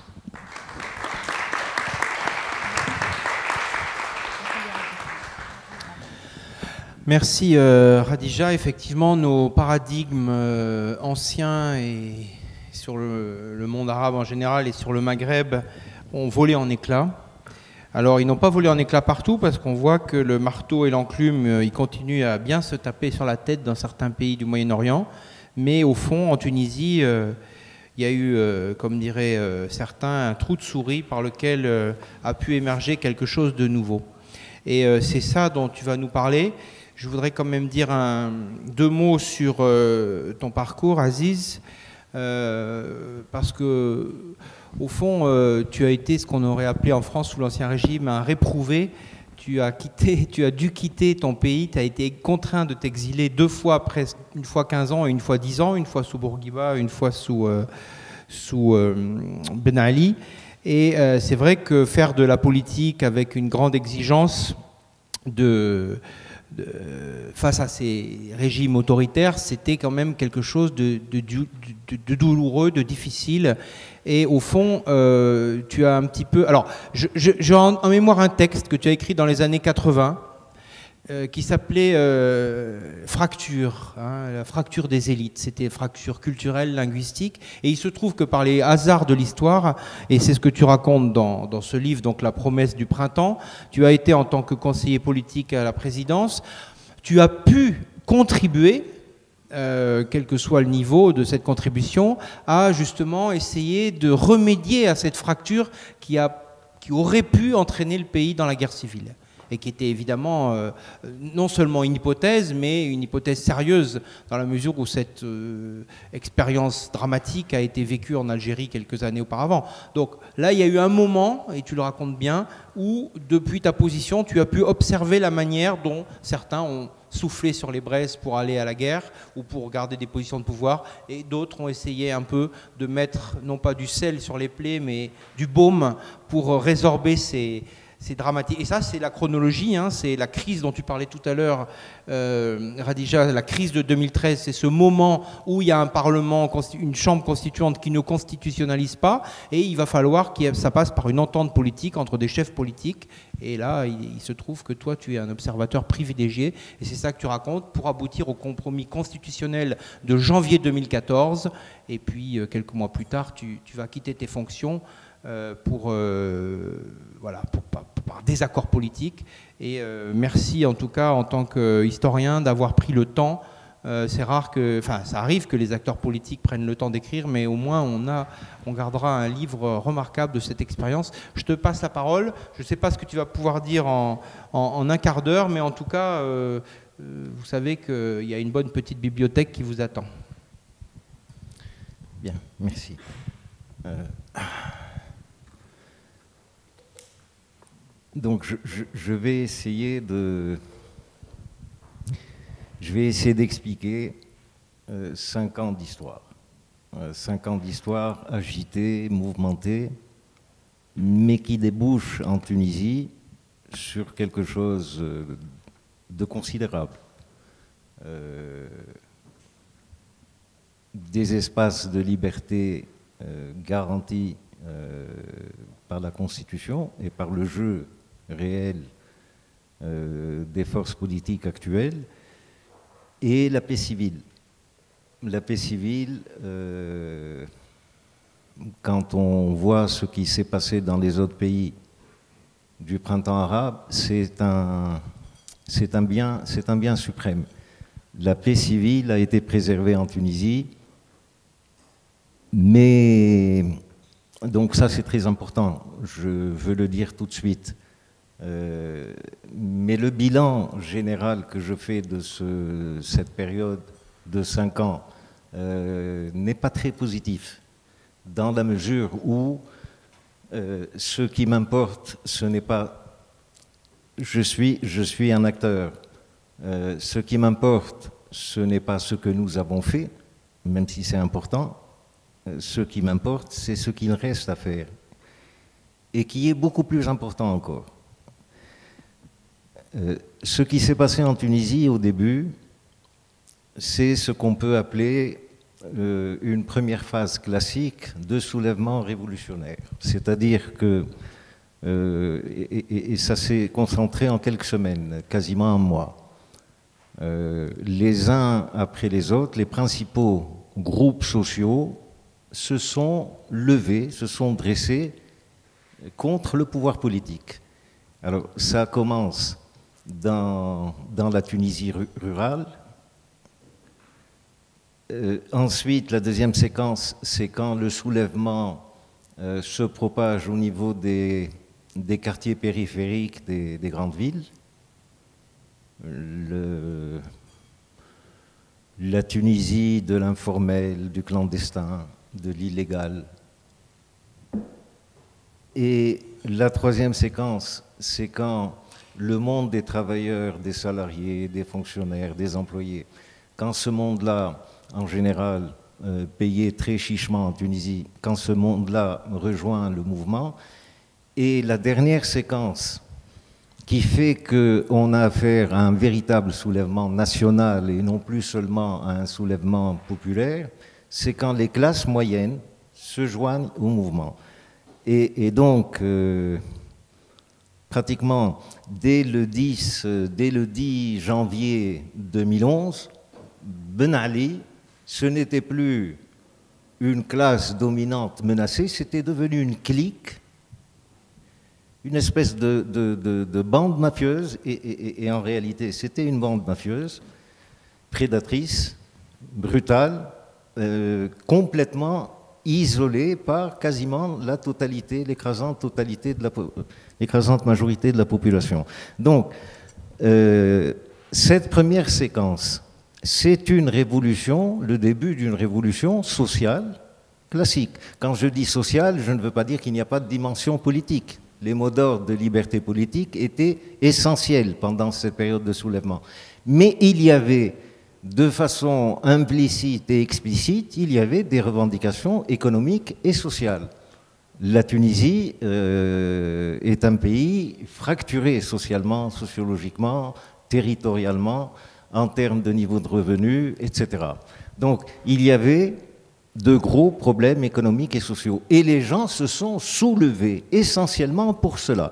Speaker 1: Merci Radija. Effectivement, nos paradigmes anciens et sur le monde arabe en général et sur le Maghreb ont volé en éclats. Alors, ils n'ont pas volé en éclats partout parce qu'on voit que le marteau et l'enclume, ils continuent à bien se taper sur la tête dans certains pays du Moyen-Orient. Mais au fond, en Tunisie, il y a eu, comme diraient certains, un trou de souris par lequel a pu émerger quelque chose de nouveau. Et c'est ça dont tu vas nous parler. Je voudrais quand même dire deux mots sur ton parcours, Aziz, parce que au fond, tu as été ce qu'on aurait appelé en France sous l'Ancien Régime un réprouvé. Tu as dû quitter ton pays, tu as été contraint de t'exiler deux fois, presque une fois 15 ans et une fois 10 ans, une fois sous Bourguiba, une fois sous Ben Ali. Et c'est vrai que faire de la politique avec une grande exigence face à ces régimes autoritaires, c'était quand même quelque chose de douloureux, de difficile. Et au fond, tu as un petit peu... Alors, j'ai en mémoire un texte que tu as écrit dans les années 80 qui s'appelait Fracture, hein, la fracture des élites. C'était fracture culturelle, linguistique. Et il se trouve que par les hasards de l'histoire, et c'est ce que tu racontes dans ce livre, donc La promesse du printemps, tu as été en tant que conseiller politique à la présidence, tu as pu contribuer, quel que soit le niveau de cette contribution, à justement essayer de remédier à cette fracture qui aurait pu entraîner le pays dans la guerre civile. Et qui était évidemment non seulement une hypothèse, mais une hypothèse sérieuse, dans la mesure où cette expérience dramatique a été vécue en Algérie quelques années auparavant. Donc là, il y a eu un moment, et tu le racontes bien, où depuis ta position, tu as pu observer la manière dont certains ont soufflé sur les braises pour aller à la guerre ou pour garder des positions de pouvoir, et d'autres ont essayé un peu de mettre, non pas du sel sur les plaies, mais du baume pour résorber ces dramatique. Et ça, c'est la chronologie, hein, c'est la crise dont tu parlais tout à l'heure, Radija, la crise de 2013, c'est ce moment où il y a un Parlement, une chambre constituante qui ne constitutionnalise pas, et il va falloir que ça passe par une entente politique entre des chefs politiques. Et là, il se trouve que toi, tu es un observateur privilégié, et c'est ça que tu racontes, pour aboutir au compromis constitutionnel de janvier 2014, et puis quelques mois plus tard, tu vas quitter tes fonctions par désaccord politique. Et merci en tout cas en tant qu'historien d'avoir pris le temps C'est rare que, enfin, ça arrive que les acteurs politiques prennent le temps d'écrire, mais au moins on gardera un livre remarquable de cette expérience. Je te passe la parole. Je ne sais pas ce que tu vas pouvoir dire en un quart d'heure, mais en tout cas, vous savez qu'il y a une bonne petite bibliothèque qui vous attend.
Speaker 4: Bien, merci. Donc je vais essayer d'expliquer 5 ans d'histoire. 5 ans d'histoire agitée, mouvementée, mais qui débouche en Tunisie sur quelque chose de considérable. Des espaces de liberté garantis par la Constitution et par le jeu réel des forces politiques actuelles, et la paix civile. La paix civile, quand on voit ce qui s'est passé dans les autres pays du printemps arabe, c'est un bien suprême. La paix civile a été préservée en Tunisie, mais donc ça c'est très important, je veux le dire tout de suite. Mais le bilan général que je fais de cette période de 5 ans n'est pas très positif, dans la mesure où ce qui m'importe, ce n'est pas je suis un acteur. Ce qui m'importe, ce n'est pas ce que nous avons fait, même si c'est important. Ce qui m'importe, c'est ce qu'il reste à faire, et qui est beaucoup plus important encore. Ce qui s'est passé en Tunisie au début, c'est ce qu'on peut appeler une première phase classique de soulèvement révolutionnaire. C'est-à-dire que, et ça s'est concentré en quelques semaines, quasiment un mois, les uns après les autres, les principaux groupes sociaux se sont levés, se sont dressés contre le pouvoir politique. Alors ça commence dans la Tunisie rurale. Ensuite, la deuxième séquence, c'est quand le soulèvement se propage au niveau des quartiers périphériques des grandes villes. La Tunisie de l'informel, du clandestin, de l'illégal. Et la troisième séquence, c'est quand le monde des travailleurs, des salariés, des fonctionnaires, des employés, quand ce monde-là, en général, payé très chichement en Tunisie, quand ce monde-là rejoint le mouvement, et la dernière séquence qui fait qu'on a affaire à un véritable soulèvement national et non plus seulement à un soulèvement populaire, c'est quand les classes moyennes se joignent au mouvement. Et donc, pratiquement dès le 10 janvier 2011, Ben Ali, ce n'était plus une classe dominante menacée, c'était devenu une clique, une espèce de bande mafieuse, et en réalité c'était une bande mafieuse, prédatrice, brutale, complètement isolée par quasiment la totalité, l'écrasante majorité de la population. Donc, cette première séquence, c'est une révolution, le début d'une révolution sociale classique. Quand je dis sociale, je ne veux pas dire qu'il n'y a pas de dimension politique. Les mots d'ordre de liberté politique étaient essentiels pendant cette période de soulèvement. Mais il y avait, de façon implicite et explicite, il y avait des revendications économiques et sociales. La Tunisie est un pays fracturé socialement, sociologiquement, territorialement, en termes de niveau de revenus, etc. Donc, il y avait de gros problèmes économiques et sociaux. Et les gens se sont soulevés essentiellement pour cela.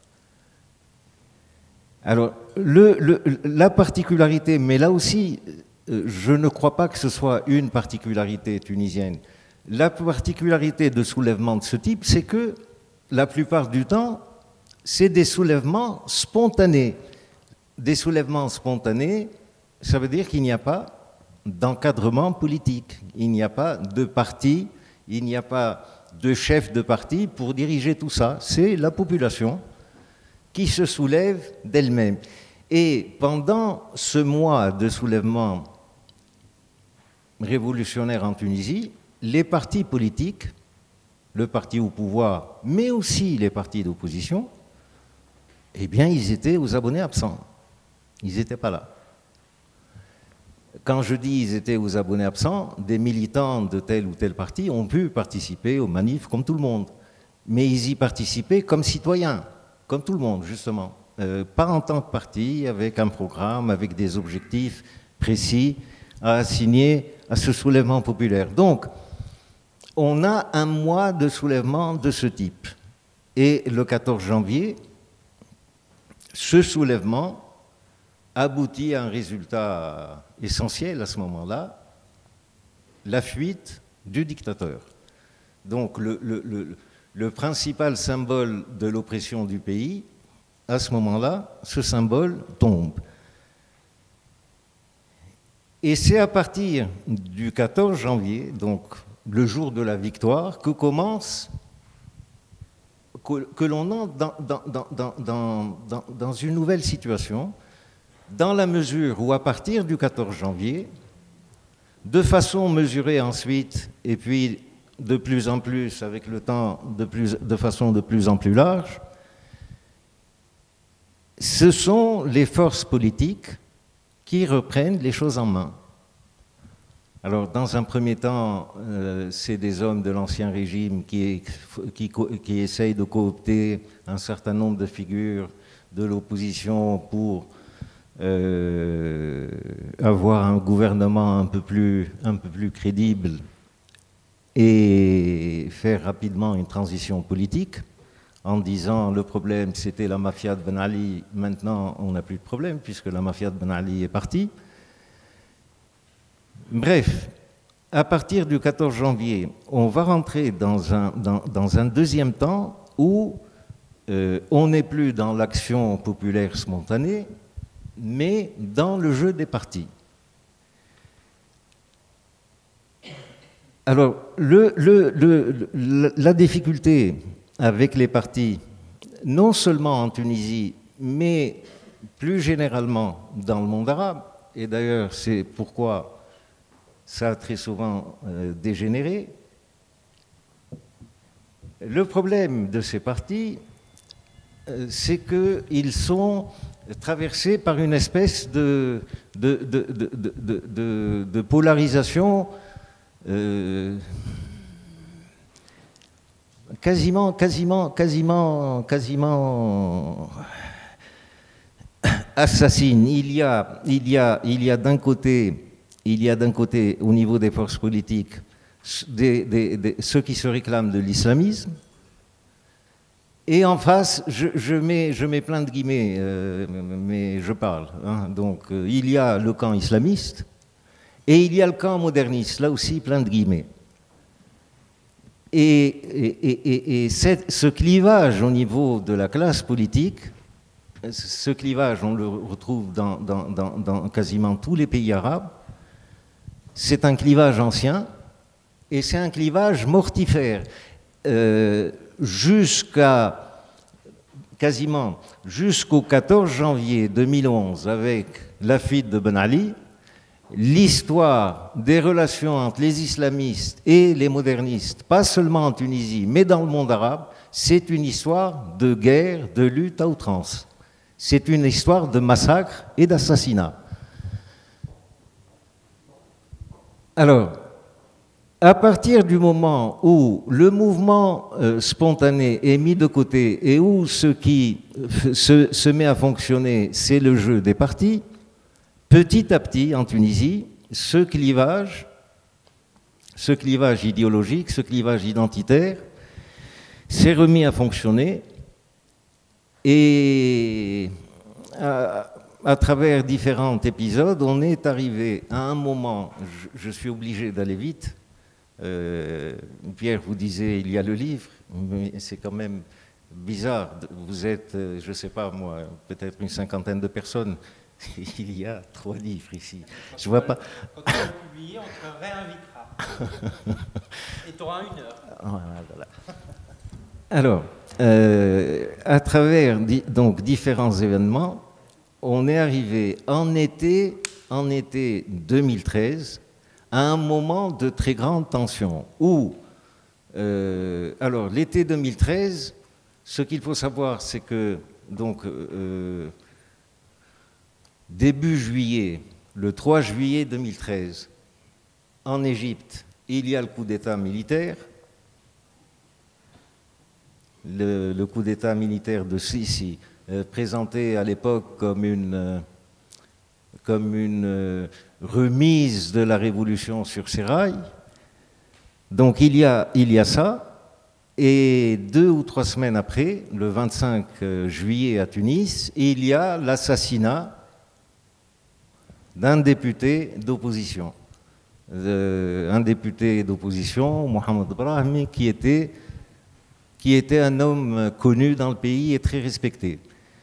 Speaker 4: Alors, la particularité, mais là aussi, je ne crois pas que ce soit une particularité tunisienne. La particularité de soulèvements de ce type, c'est que la plupart du temps, c'est des soulèvements spontanés. Des soulèvements spontanés, ça veut dire qu'il n'y a pas d'encadrement politique. Il n'y a pas de parti, il n'y a pas de chef de parti pour diriger tout ça. C'est la population qui se soulève d'elle-même. Et pendant ce mois de soulèvement révolutionnaire en Tunisie, les partis politiques, le parti au pouvoir, mais aussi les partis d'opposition, eh bien, ils étaient aux abonnés absents. Ils n'étaient pas là. Quand je dis ils étaient aux abonnés absents, des militants de tel ou tel parti ont pu participer aux manifs comme tout le monde. Mais ils y participaient comme citoyens, comme tout le monde, justement. Pas en tant que parti, avec un programme, avec des objectifs précis à assigner à ce soulèvement populaire. Donc, on a un mois de soulèvement de ce type. Et le 14 janvier, ce soulèvement aboutit à un résultat essentiel à ce moment-là, la fuite du dictateur. Donc le principal symbole de l'oppression du pays, à ce moment-là, ce symbole tombe. Et c'est à partir du 14 janvier, donc le jour de la victoire, que commence, que l'on entre dans une nouvelle situation, dans la mesure où à partir du 14 janvier, de façon mesurée ensuite, et puis de plus en plus, avec le temps, de façon de plus en plus large, ce sont les forces politiques qui reprennent les choses en main. Alors, dans un premier temps, c'est des hommes de l'Ancien Régime qui essayent de coopter un certain nombre de figures de l'opposition pour avoir un gouvernement un peu plus crédible et faire rapidement une transition politique en disant le problème c'était la mafia de Ben Ali, maintenant on n'a plus de problème puisque la mafia de Ben Ali est partie. Bref, à partir du 14 janvier, on va rentrer dans un deuxième temps où on n'est plus dans l'action populaire spontanée, mais dans le jeu des partis. Alors, la difficulté avec les partis, non seulement en Tunisie, mais plus généralement dans le monde arabe, et d'ailleurs c'est pourquoi ça a très souvent dégénéré, le problème de ces partis, c'est qu'ils sont traversés par une espèce de polarisation quasiment assassine. Il y a d'un côté au niveau des forces politiques ceux qui se réclament de l'islamisme, et en face, je mets plein de guillemets, mais je parle. Hein, donc il y a le camp islamiste et il y a le camp moderniste, là aussi plein de guillemets. Et ce clivage au niveau de la classe politique, ce clivage on le retrouve dans quasiment tous les pays arabes, c'est un clivage ancien et c'est un clivage mortifère. Jusqu'au 14 janvier 2011, avec la fuite de Ben Ali, l'histoire des relations entre les islamistes et les modernistes, pas seulement en Tunisie, mais dans le monde arabe, c'est une histoire de guerre, de lutte à outrance. C'est une histoire de massacre et d'assassinat. Alors, à partir du moment où le mouvement spontané est mis de côté et où ce qui se met à fonctionner, c'est le jeu des partis, petit à petit, en Tunisie, ce clivage idéologique, ce clivage identitaire, s'est remis à fonctionner et à travers différents épisodes, on est arrivé à un moment, je suis obligé d'aller vite. Pierre vous disait il y a le livre, mais c'est quand même bizarre. Vous êtes, je ne sais pas moi, peut-être une cinquantaine de personnes Il y a 3 livres ici. Je vois pas.
Speaker 1: Quand on va le publier, on te réinvitera. Et tu auras 1 heure.
Speaker 4: Voilà. Alors, à travers donc différents événements, on est arrivé en été 2013 à un moment de très grande tension où, alors l'été 2013, ce qu'il faut savoir, c'est que donc début juillet, le 3 juillet 2013, en Égypte, il y a le coup d'État militaire. Le coup d'État militaire de Sisi, présenté à l'époque comme une remise de la révolution sur ses rails. Donc il y a ça, et 2 ou 3 semaines après, le 25 juillet à Tunis, il y a l'assassinat d'un député d'opposition. Un député d'opposition, Mohamed Brahmi, qui était un homme connu dans le pays et très respecté.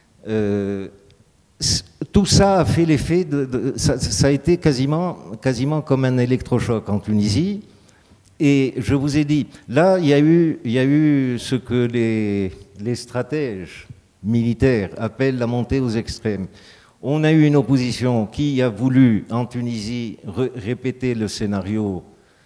Speaker 4: Tout ça a fait l'effet ça a été quasiment comme un électrochoc en Tunisie. Et je vous ai dit, là, il y a eu ce que les stratèges militaires appellent la montée aux extrêmes. On a eu une opposition qui a voulu, en Tunisie, répéter le scénario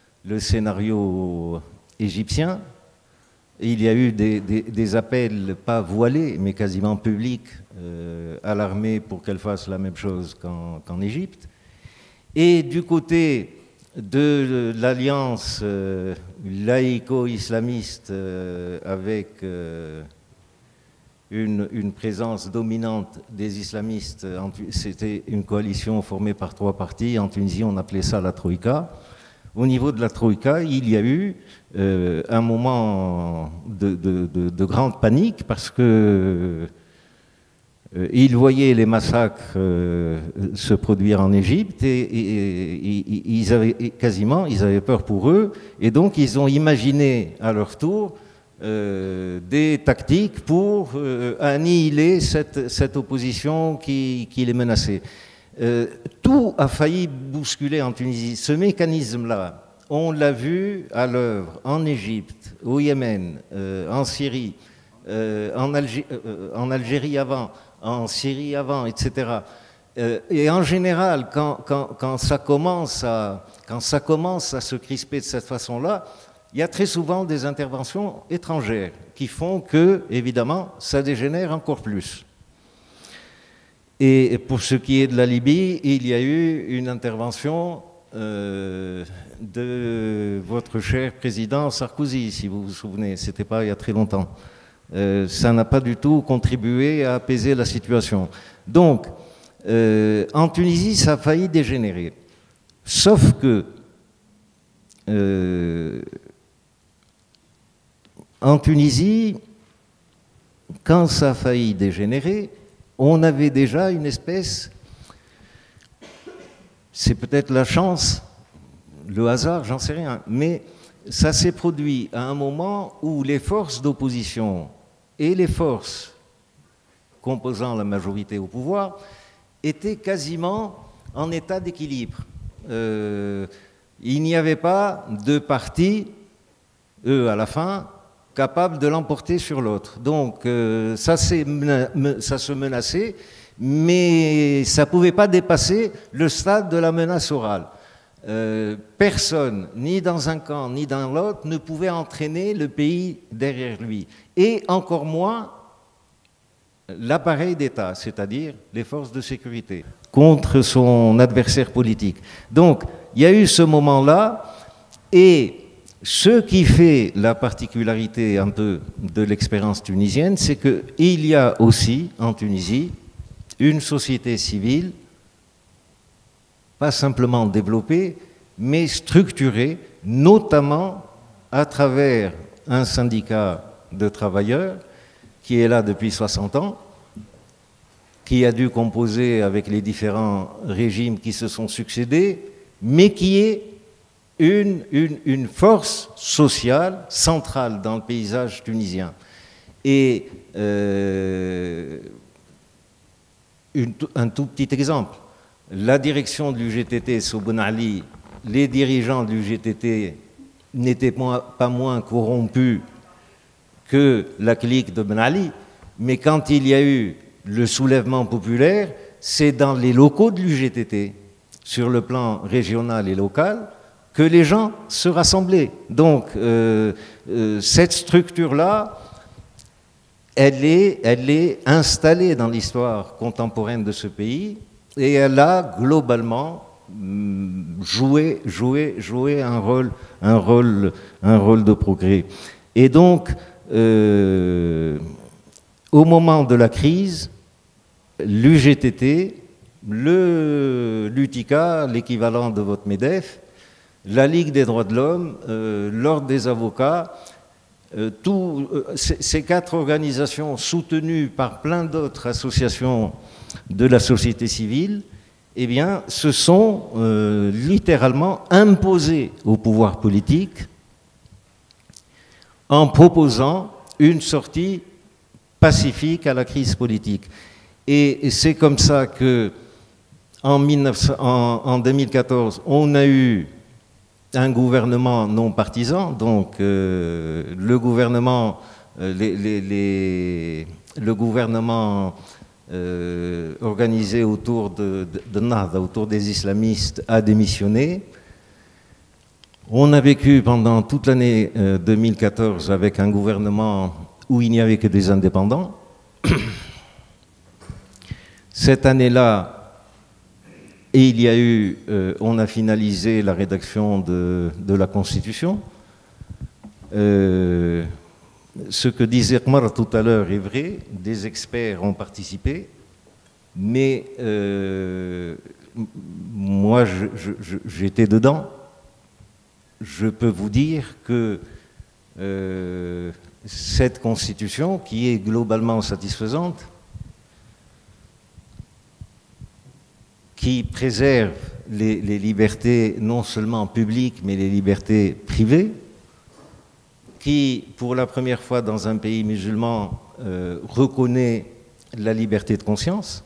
Speaker 4: égyptien. Et il y a eu des appels, pas voilés, mais quasiment publics, à l'armée pour qu'elle fasse la même chose qu'en Égypte. Et du côté de l'alliance laïco-islamiste avec une présence dominante des islamistes, c'était une coalition formée par 3 partis. En Tunisie, on appelait ça la Troïka. Au niveau de la Troïka, il y a eu un moment de grande panique parce que ils voyaient les massacres se produire en Égypte et ils avaient peur pour eux, et donc ils ont imaginé à leur tour des tactiques pour annihiler cette opposition qui les menaçait. Tout a failli bousculer en Tunisie. Ce mécanisme-là, on l'a vu à l'œuvre en Égypte, au Yémen, en Syrie, en Algérie avant, en Syrie avant, etc. Et en général, quand ça commence à se crisper de cette façon-là, il y a très souvent des interventions étrangères qui font que, évidemment, ça dégénère encore plus. Et pour ce qui est de la Libye, il y a eu une intervention de votre cher président Sarkozy, si vous vous souvenez. C'était pas il y a très longtemps. Ça n'a pas du tout contribué à apaiser la situation. Donc, en Tunisie, ça a failli dégénérer. Sauf que, en Tunisie, quand ça a failli dégénérer, on avait déjà une espèce, c'est peut-être la chance, le hasard, j'en sais rien, mais ça s'est produit à un moment où les forces d'opposition et les forces composant la majorité au pouvoir étaient quasiment en état d'équilibre. Il n'y avait pas de parti, eux à la fin, capable de l'emporter sur l'autre. Donc ça se menaçait, mais ça ne pouvait pas dépasser le stade de la menace orale. Personne, ni dans un camp, ni dans l'autre, ne pouvait entraîner le pays derrière lui. Et encore moins l'appareil d'État, c'est-à-dire les forces de sécurité, contre son adversaire politique. Donc, il y a eu ce moment-là, et ce qui fait la particularité un peu de l'expérience tunisienne, c'est qu'il y a aussi, en Tunisie, une société civile, pas simplement développée, mais structurée, notamment à travers un syndicat de travailleurs qui est là depuis 60 ans, qui a dû composer avec les différents régimes qui se sont succédés, mais qui est une force sociale centrale dans le paysage tunisien. Et un tout petit exemple. La direction de l'UGTT, sous Ben Ali, les dirigeants de l'UGTT n'étaient pas moins corrompus que la clique de Ben Ali, mais quand il y a eu le soulèvement populaire, c'est dans les locaux de l'UGTT, sur le plan régional et local, que les gens se rassemblaient. Donc, cette structure-là, elle est installée dans l'histoire contemporaine de ce pays et elle a globalement joué un rôle de progrès. Et donc, au moment de la crise, l'UGTT, l'UTICA, l'équivalent de votre MEDEF, la Ligue des droits de l'homme, l'Ordre des avocats, ces 4 organisations soutenues par plein d'autres associations de la société civile, eh bien, se sont littéralement imposées au pouvoir politique en proposant une sortie pacifique à la crise politique. Et c'est comme ça que, en 2014, on a eu un gouvernement non partisan, donc le gouvernement organisé autour de Nahda, autour des islamistes, a démissionné. On a vécu pendant toute l'année 2014 avec un gouvernement où il n'y avait que des indépendants. Cette année-là, et il y a eu, on a finalisé la rédaction de la Constitution. Ce que disait Kmar tout à l'heure est vrai, des experts ont participé, mais moi j'étais dedans. Je peux vous dire que cette Constitution, qui est globalement satisfaisante, qui préserve les libertés non seulement publiques, mais les libertés privées, qui, pour la première fois dans un pays musulman, reconnaît la liberté de conscience,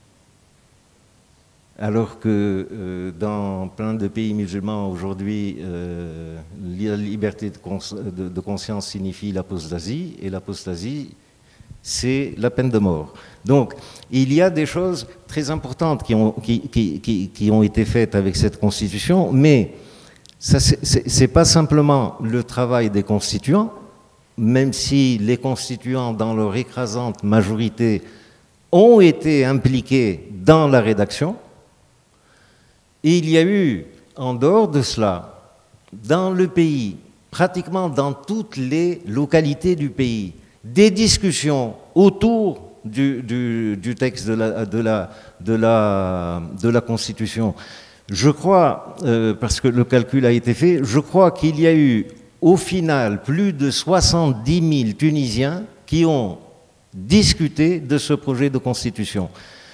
Speaker 4: alors que dans plein de pays musulmans aujourd'hui, la liberté de conscience signifie l'apostasie, et l'apostasie, c'est la peine de mort. Donc, il y a des choses très importantes qui ont été faites avec cette Constitution, mais ce n'est pas simplement le travail des constituants, même si les constituants, dans leur écrasante majorité, ont été impliqués dans la rédaction. Et il y a eu, en dehors de cela, dans le pays, pratiquement dans toutes les localités du pays, des discussions autour du texte de la Constitution. Je crois, parce que le calcul a été fait, je crois qu'il y a eu au final plus de 70 000 Tunisiens qui ont discuté de ce projet de Constitution.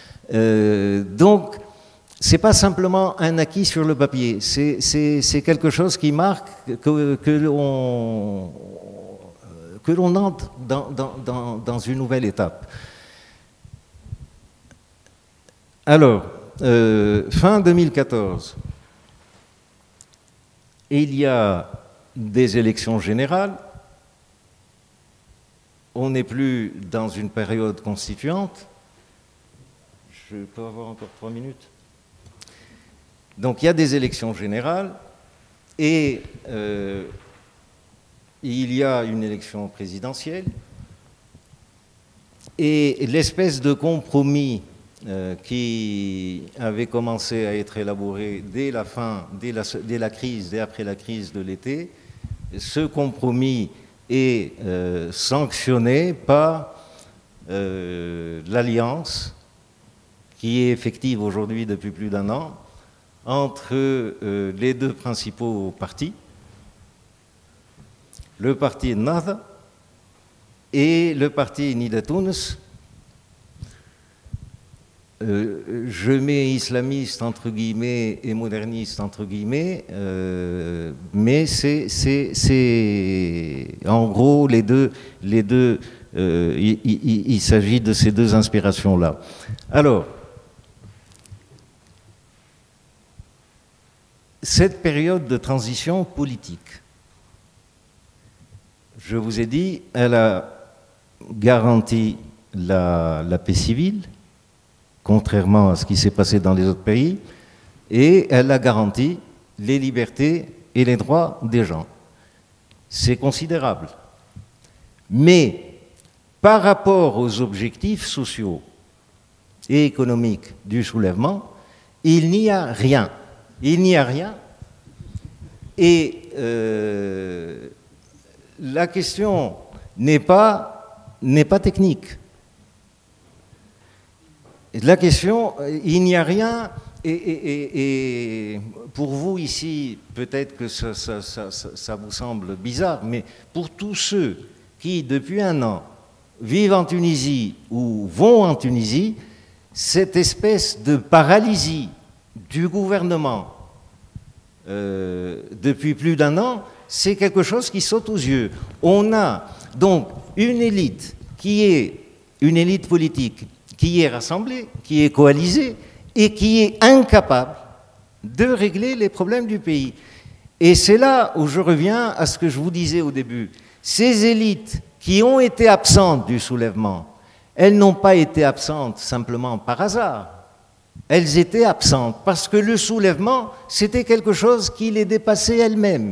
Speaker 4: Donc, ce n'est pas simplement un acquis sur le papier, c'est quelque chose qui marque que l'on entre dans une nouvelle étape. Alors, fin 2014, il y a des élections générales. On n'est plus dans une période constituante. Je peux avoir encore 3 minutes. Donc, il y a des élections générales et il y a une élection présidentielle. Et l'espèce de compromis qui avait commencé à être élaboré dès après la crise de l'été, ce compromis est sanctionné par l'alliance qui est effective aujourd'hui depuis plus d'1 an entre les 2 principaux partis, le parti Nahda et le parti Nida Tounes. Je mets islamiste entre guillemets et moderniste entre guillemets, mais c'est en gros les deux il s'agit de ces 2 inspirations-là. Alors, cette période de transition politique, je vous ai dit, elle a garanti la paix civile, contrairement à ce qui s'est passé dans les autres pays, et elle a garanti les libertés et les droits des gens. C'est considérable. Mais par rapport aux objectifs sociaux et économiques du soulèvement, il n'y a rien. Il n'y a rien. Et la question n'est pas technique. La question, il n'y a rien, et pour vous ici, peut-être que ça vous semble bizarre, mais pour tous ceux qui, depuis un an, vivent en Tunisie ou vont en Tunisie, cette espèce de paralysie du gouvernement depuis plus d'un an, c'est quelque chose qui saute aux yeux. On a donc une élite qui est une élite politique qui est rassemblée, qui est coalisée et qui est incapable de régler les problèmes du pays. Et c'est là où je reviens à ce que je vous disais au début. Ces élites qui ont été absentes du soulèvement, elles n'ont pas été absentes simplement par hasard. Elles étaient absentes parce que le soulèvement, c'était quelque chose qui les dépassait elles-mêmes.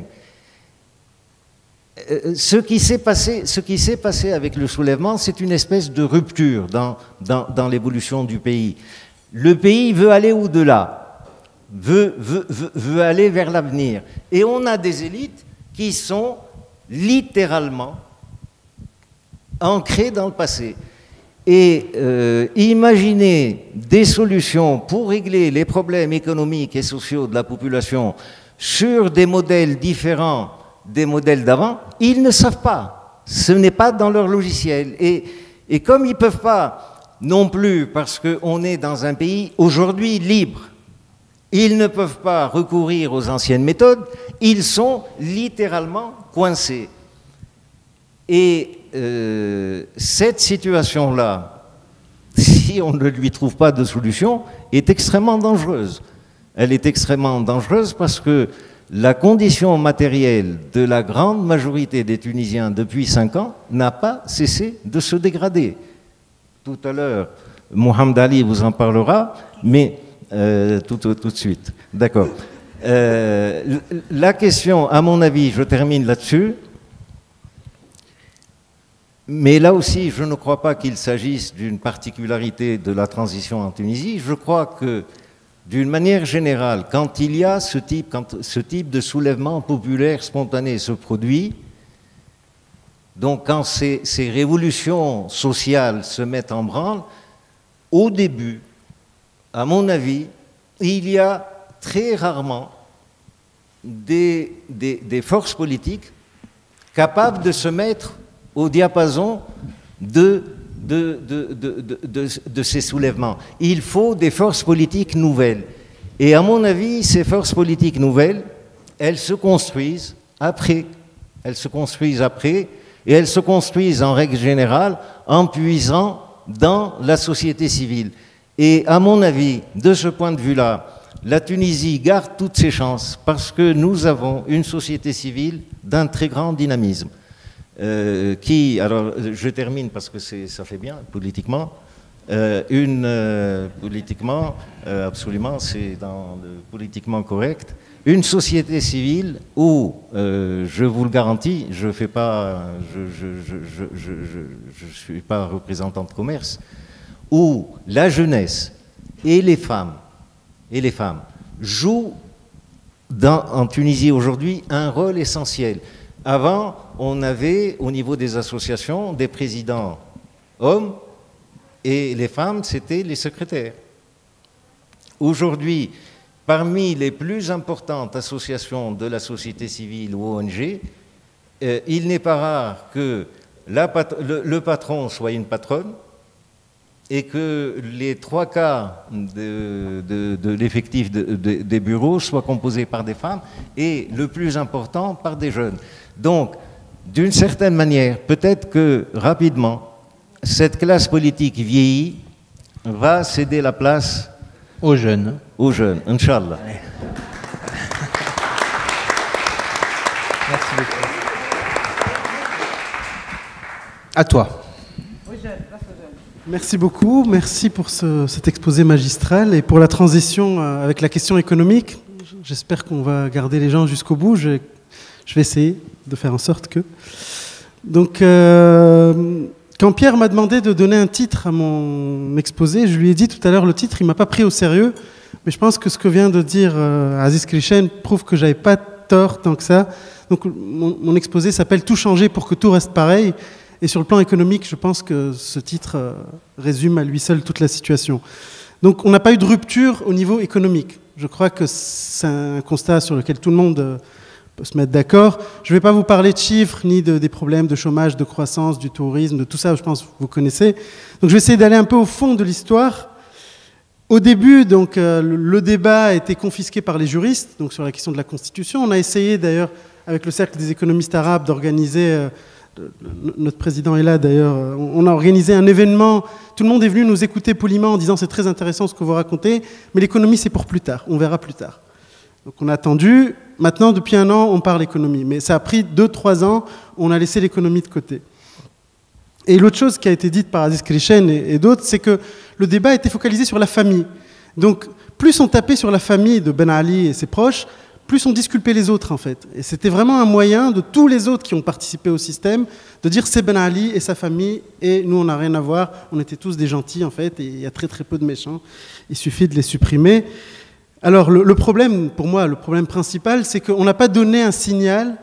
Speaker 4: Ce qui s'est passé avec le soulèvement, c'est une espèce de rupture dans l'évolution du pays. Le pays veut aller au-delà, veut aller vers l'avenir. Et on a des élites qui sont littéralement ancrées dans le passé. Et imaginer des solutions pour régler les problèmes économiques et sociaux de la population sur des modèles différents des modèles d'avant, ils ne savent pas. Ce n'est pas dans leur logiciel. Et comme ils ne peuvent pas non plus, parce qu'on est dans un pays aujourd'hui libre, ils ne peuvent pas recourir aux anciennes méthodes, ils sont littéralement coincés. Et cette situation-là, si on ne lui trouve pas de solution, est extrêmement dangereuse. Elle est extrêmement dangereuse parce que la condition matérielle de la grande majorité des Tunisiens depuis 5 ans n'a pas cessé de se dégrader. Tout à l'heure, Mohamed Ali vous en parlera, mais tout de suite. D'accord. La question, à mon avis, je termine là-dessus, mais là aussi, je ne crois pas qu'il s'agisse d'une particularité de la transition en Tunisie. Je crois que d'une manière générale, quand il y a ce type de soulèvement populaire spontané se produit, donc quand ces révolutions sociales se mettent en branle, au début, à mon avis, il y a très rarement des forces politiques capables de se mettre au diapason de ces soulèvements. Il faut des forces politiques nouvelles. Et à mon avis, ces forces politiques nouvelles, elles se construisent après. Elles se construisent après, et elles se construisent en règle générale en puisant dans la société civile. Et à mon avis, de ce point de vue-là, la Tunisie garde toutes ses chances parce que nous avons une société civile d'un très grand dynamisme. Alors je termine parce que ça fait bien politiquement, politiquement, absolument, c'est dans le politiquement correct, une société civile où, je vous le garantis, je suis pas représentant de commerce, où la jeunesse et les femmes jouent en Tunisie aujourd'hui un rôle essentiel. Avant, on avait au niveau des associations des présidents hommes et les femmes, c'était les secrétaires. Aujourd'hui, parmi les plus importantes associations de la société civile ou ONG, il n'est pas rare que le patron soit une patronne et que les 3/4 de l'effectif des bureaux soient composés par des femmes et, le plus important, par des jeunes. Donc, d'une certaine manière, peut-être que rapidement, cette classe politique vieillie va céder la place
Speaker 1: aux jeunes.
Speaker 4: Inch'Allah.
Speaker 1: À toi.
Speaker 5: Merci beaucoup, merci pour cet exposé magistral et pour la transition avec la question économique. J'espère qu'on va garder les gens jusqu'au bout. Je vais essayer de faire en sorte que... Donc, quand Pierre m'a demandé de donner un titre à mon exposé, je lui ai dit tout à l'heure, le titre, il ne m'a pas pris au sérieux, mais je pense que ce que vient de dire Aziz Krishen prouve que je n'avais pas tort tant que ça. Donc, mon exposé s'appelle « Tout changer pour que tout reste pareil ». Et sur le plan économique, je pense que ce titre résume à lui seul toute la situation. Donc, on n'a pas eu de rupture au niveau économique. Je crois que c'est un constat sur lequel tout le monde peut se mettre d'accord. Je ne vais pas vous parler de chiffres, ni des problèmes de chômage, de croissance, du tourisme, de tout ça, je pense que vous connaissez. Donc, je vais essayer d'aller un peu au fond de l'histoire. Au début, donc, le débat a été confisqué par les juristes, donc sur la question de la Constitution. On a essayé d'ailleurs, avec le Cercle des économistes arabes, d'organiser... Notre président est là d'ailleurs. On a organisé un événement. Tout le monde est venu nous écouter poliment en disant c'est très intéressant ce que vous racontez, mais l'économie c'est pour plus tard. On verra plus tard. Donc on a attendu. Maintenant, depuis un an, on parle économie. Mais ça a pris 2-3 ans. On a laissé l'économie de côté. Et l'autre chose qui a été dite par Aziz Krishen et d'autres, c'est que le débat était focalisé sur la famille. Donc plus on tapait sur la famille de Ben Ali et ses proches, plus on disculpait les autres, en fait. Et c'était vraiment un moyen de tous les autres qui ont participé au système de dire c'est Ben Ali et sa famille, et nous, on n'a rien à voir. On était tous des gentils, en fait, et il y a très, très peu de méchants. Il suffit de les supprimer. Alors, le problème, pour moi, le problème principal, c'est qu'on n'a pas donné un signal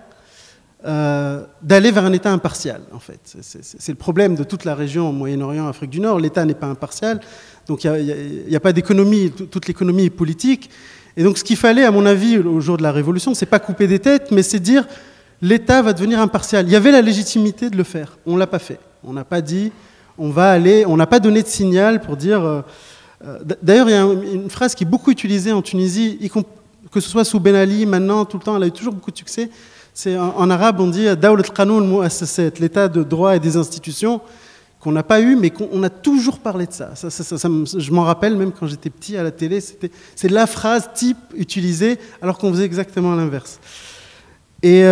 Speaker 5: d'aller vers un État impartial, en fait. C'est le problème de toute la région au Moyen-Orient, Afrique du Nord. L'État n'est pas impartial, donc il n'y a pas d'économie, toute l'économie est politique. Et donc ce qu'il fallait, à mon avis, au jour de la Révolution, c'est pas couper des têtes, mais c'est dire l'État va devenir impartial. Il y avait la légitimité de le faire. On l'a pas fait. On n'a pas dit on va aller. On n'a pas donné de signal pour dire. D'ailleurs, il y a une phrase qui est beaucoup utilisée en Tunisie, que ce soit sous Ben Ali, maintenant, tout le temps, elle a eu toujours beaucoup de succès. C'est en arabe, on dit Dawlat al-Qanoun mu'assasat, l'état de droit et des institutions, qu'on n'a pas eu, mais qu'on a toujours parlé de ça. Je m'en rappelle, même quand j'étais petit à la télé, c'est la phrase type utilisée, alors qu'on faisait exactement l'inverse. Et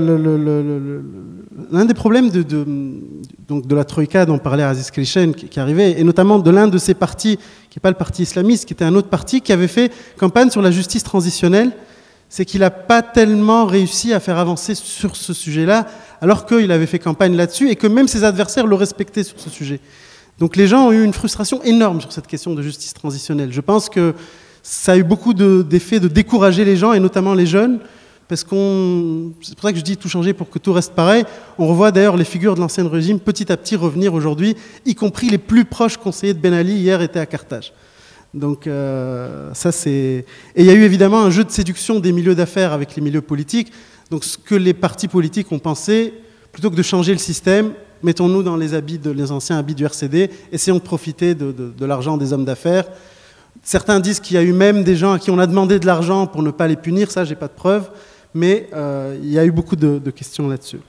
Speaker 5: l'un des problèmes de la Troïka dont parlait Aziz Krishen, qui arrivait, et notamment de l'un de ces partis, qui n'est pas le parti islamiste, qui était un autre parti, qui avait fait campagne sur la justice transitionnelle, c'est qu'il n'a pas tellement réussi à faire avancer sur ce sujet-là, alors qu'il avait fait campagne là-dessus et que même ses adversaires le respectaient sur ce sujet. Donc les gens ont eu une frustration énorme sur cette question de justice transitionnelle. Je pense que ça a eu beaucoup d'effets de décourager les gens, et notamment les jeunes, parce c'est pour ça que je dis tout changer pour que tout reste pareil. On revoit d'ailleurs les figures de l'ancien régime petit à petit revenir aujourd'hui, y compris les plus proches conseillers de Ben Ali, hier étaient à Carthage. Donc ça c'est... Et il y a eu évidemment un jeu de séduction des milieux d'affaires avec les milieux politiques. Donc ce que les partis politiques ont pensé, plutôt que de changer le système, mettons-nous dans les anciens habits du RCD, essayons de profiter de l'argent des hommes d'affaires. Certains disent qu'il y a eu même des gens à qui on a demandé de l'argent pour ne pas les punir, ça j'ai pas de preuves, mais il y a eu beaucoup de questions là-dessus.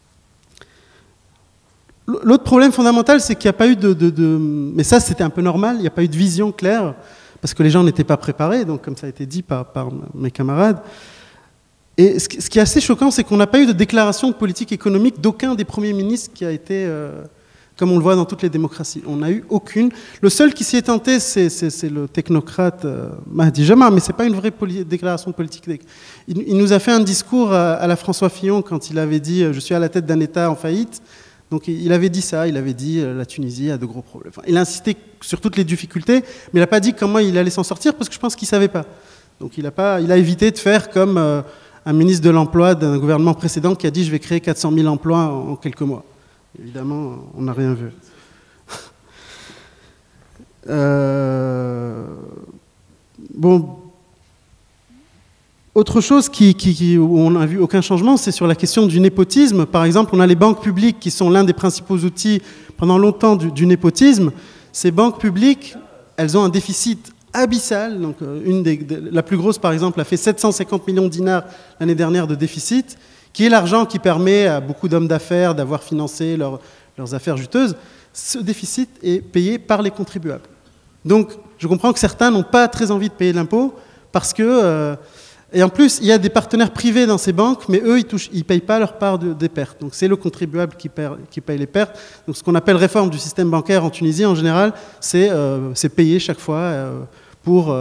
Speaker 5: L'autre problème fondamental, c'est qu'il n'y a pas eu mais ça c'était un peu normal, il n'y a pas eu de vision claire, parce que les gens n'étaient pas préparés, donc comme ça a été dit par mes camarades. Et ce qui est assez choquant, c'est qu'on n'a pas eu de déclaration de politique économique d'aucun des premiers ministres qui a été, comme on le voit dans toutes les démocraties. On n'a eu aucune. Le seul qui s'y est tenté, c'est le technocrate Mahdi Jama, mais ce n'est pas une vraie déclaration de politique. Il nous a fait un discours à la François Fillon quand il avait dit « Je suis à la tête d'un État en faillite ». Donc il avait dit ça, il avait dit la Tunisie a de gros problèmes. Enfin, il a insisté sur toutes les difficultés, mais il n'a pas dit comment il allait s'en sortir, parce que je pense qu'il ne savait pas. Donc il a évité de faire comme un ministre de l'Emploi d'un gouvernement précédent qui a dit « je vais créer 400 000 emplois en quelques mois ». Évidemment, on n'a rien vu. Bon, autre chose où on n'a vu aucun changement, c'est sur la question du népotisme. Par exemple, on a les banques publiques qui sont l'un des principaux outils pendant longtemps du népotisme. Ces banques publiques, elles ont un déficit abyssal. Donc, la plus grosse, par exemple, a fait 750 millions de dinars l'année dernière de déficit, qui est l'argent qui permet à beaucoup d'hommes d'affaires d'avoir financé leurs affaires juteuses. Ce déficit est payé par les contribuables. Donc, je comprends que certains n'ont pas très envie de payer de l'impôt parce que Et en plus, il y a des partenaires privés dans ces banques, mais eux, ils ne payent pas leur part des pertes. Donc c'est le contribuable qui paye les pertes. Donc ce qu'on appelle réforme du système bancaire en Tunisie, en général, c'est payer chaque fois pour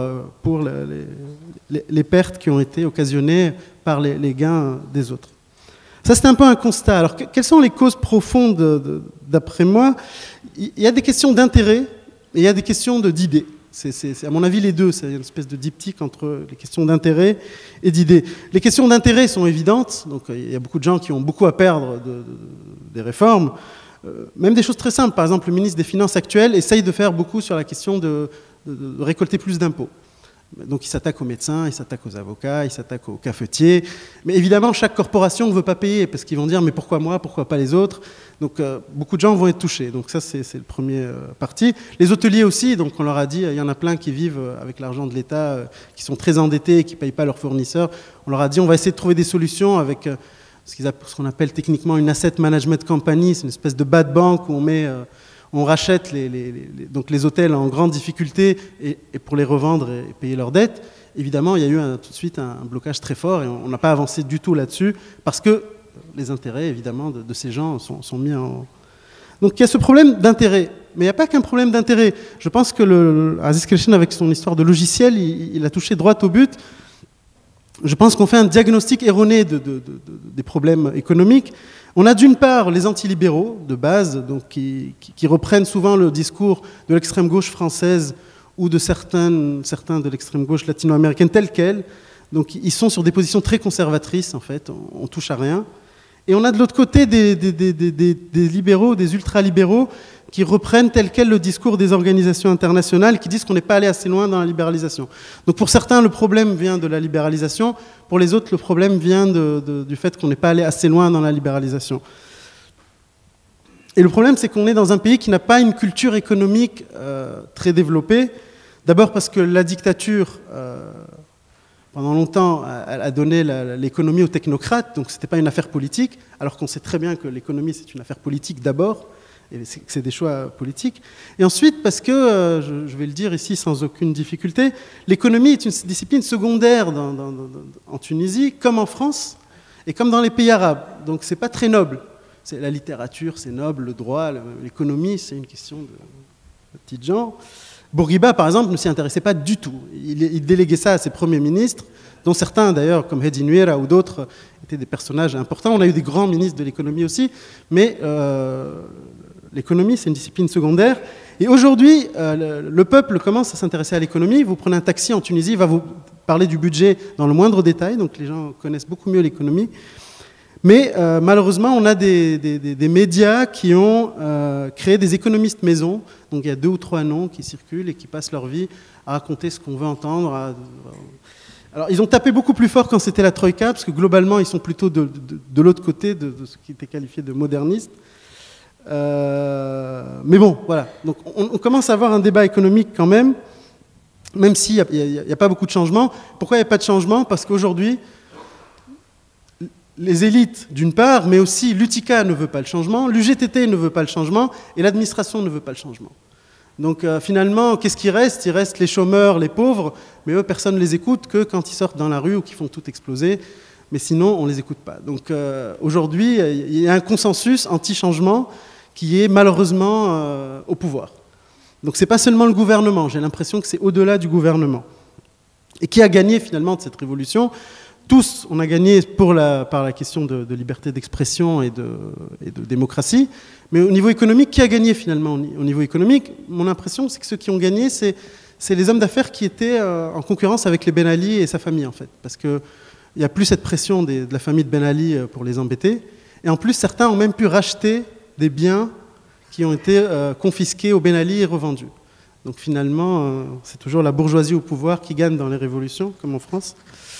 Speaker 5: les pertes qui ont été occasionnées par les gains des autres. Ça, c'est un peu un constat. Alors, quelles sont les causes profondes, d'après moi? Il y a des questions d'intérêt et il y a des questions d'idées. C'est à mon avis les deux, c'est une espèce de diptyque entre les questions d'intérêt et d'idées. Les questions d'intérêt sont évidentes, donc il y a beaucoup de gens qui ont beaucoup à perdre des réformes, même des choses très simples. Par exemple, le ministre des Finances actuel essaye de faire beaucoup sur la question de récolter plus d'impôts. Donc il s'attaque aux médecins, il s'attaque aux avocats, il s'attaque aux cafetiers. Mais évidemment, chaque corporation ne veut pas payer parce qu'ils vont dire mais pourquoi moi, pourquoi pas les autres? Donc beaucoup de gens vont être touchés. Donc ça, c'est le premier parti. Les hôteliers aussi, donc on leur a dit, il y en a plein qui vivent avec l'argent de l'État, qui sont très endettés et qui ne payent pas leurs fournisseurs. On leur a dit on va essayer de trouver des solutions avec ce qu'on appelle techniquement une asset management company. C'est une espèce de bad bank où on rachète donc les hôtels en grande difficulté et pour les revendre et payer leurs dettes. Évidemment, il y a eu tout de suite un blocage très fort et on n'a pas avancé du tout là-dessus parce que les intérêts, évidemment, de ces gens sont mis en... Donc il y a ce problème d'intérêt. Mais il n'y a pas qu'un problème d'intérêt. Je pense que Aziz Kelshin, avec son histoire de logiciel, il a touché droit au but. Je pense qu'on fait un diagnostic erroné des problèmes économiques. On a d'une part les antilibéraux de base, donc qui reprennent souvent le discours de l'extrême gauche française ou de certains de l'extrême gauche latino-américaine telle qu'elle. Donc ils sont sur des positions très conservatrices en fait, on touche à rien. Et on a de l'autre côté des libéraux, des ultralibéraux qui reprennent tel quel le discours des organisations internationales qui disent qu'on n'est pas allé assez loin dans la libéralisation. Donc pour certains, le problème vient de la libéralisation, pour les autres, le problème vient du fait qu'on n'est pas allé assez loin dans la libéralisation. Et le problème, c'est qu'on est dans un pays qui n'a pas une culture économique très développée. D'abord parce que la dictature, pendant longtemps, elle a donné l'économie aux technocrates, donc ce n'était pas une affaire politique, alors qu'on sait très bien que l'économie, c'est une affaire politique d'abord, et c'est des choix politiques. Et ensuite, parce que, je vais le dire ici sans aucune difficulté, l'économie est une discipline secondaire en Tunisie, comme en France, et comme dans les pays arabes. Donc c'est pas très noble. C'est la littérature, c'est noble, le droit, l'économie, c'est une question de petites gens. Bourguiba, par exemple, ne s'y intéressait pas du tout. Il déléguait ça à ses premiers ministres, dont certains, d'ailleurs, comme Hedi Nuera ou d'autres, étaient des personnages importants. On a eu des grands ministres de l'économie aussi, mais l'économie, c'est une discipline secondaire. Et aujourd'hui, le peuple commence à s'intéresser à l'économie. Vous prenez un taxi en Tunisie, il va vous parler du budget dans le moindre détail, donc les gens connaissent beaucoup mieux l'économie. Mais malheureusement, on a des médias qui ont créé des économistes maison. Donc il y a 2 ou 3 noms qui circulent et qui passent leur vie à raconter ce qu'on veut entendre. Alors ils ont tapé beaucoup plus fort quand c'était la Troïka, parce que globalement, ils sont plutôt de l'autre côté de ce qui était qualifié de moderniste. Mais bon, voilà. Donc on commence à avoir un débat économique quand même s'il n'y a pas beaucoup de changements. Pourquoi il n'y a pas de changement? Parce qu'aujourd'hui, les élites, d'une part, mais aussi l'UTICA ne veut pas le changement, l'UGTT ne veut pas le changement, et l'administration ne veut pas le changement. Donc finalement, qu'est-ce qui reste? Il reste les chômeurs, les pauvres, mais eux, personne ne les écoute que quand ils sortent dans la rue ou qu'ils font tout exploser, mais sinon, on ne les écoute pas. Donc aujourd'hui, il y a un consensus anti-changement qui est malheureusement au pouvoir. Donc ce n'est pas seulement le gouvernement, j'ai l'impression que c'est au-delà du gouvernement. Et qui a gagné finalement de cette révolution? Tous, on a gagné par la question de liberté d'expression et de démocratie. Mais au niveau économique, qui a gagné finalement au niveau économique? Mon impression, c'est que ceux qui ont gagné, c'est les hommes d'affaires qui étaient en concurrence avec les Ben Ali et sa famille, en fait. Parce qu'il n'y a plus cette pression de la famille de Ben Ali pour les embêter. Et en plus, certains ont même pu racheter des biens qui ont été confisqués aux Ben Ali et revendus. Donc finalement, c'est toujours la bourgeoisie au pouvoir qui gagne dans les révolutions, comme en France.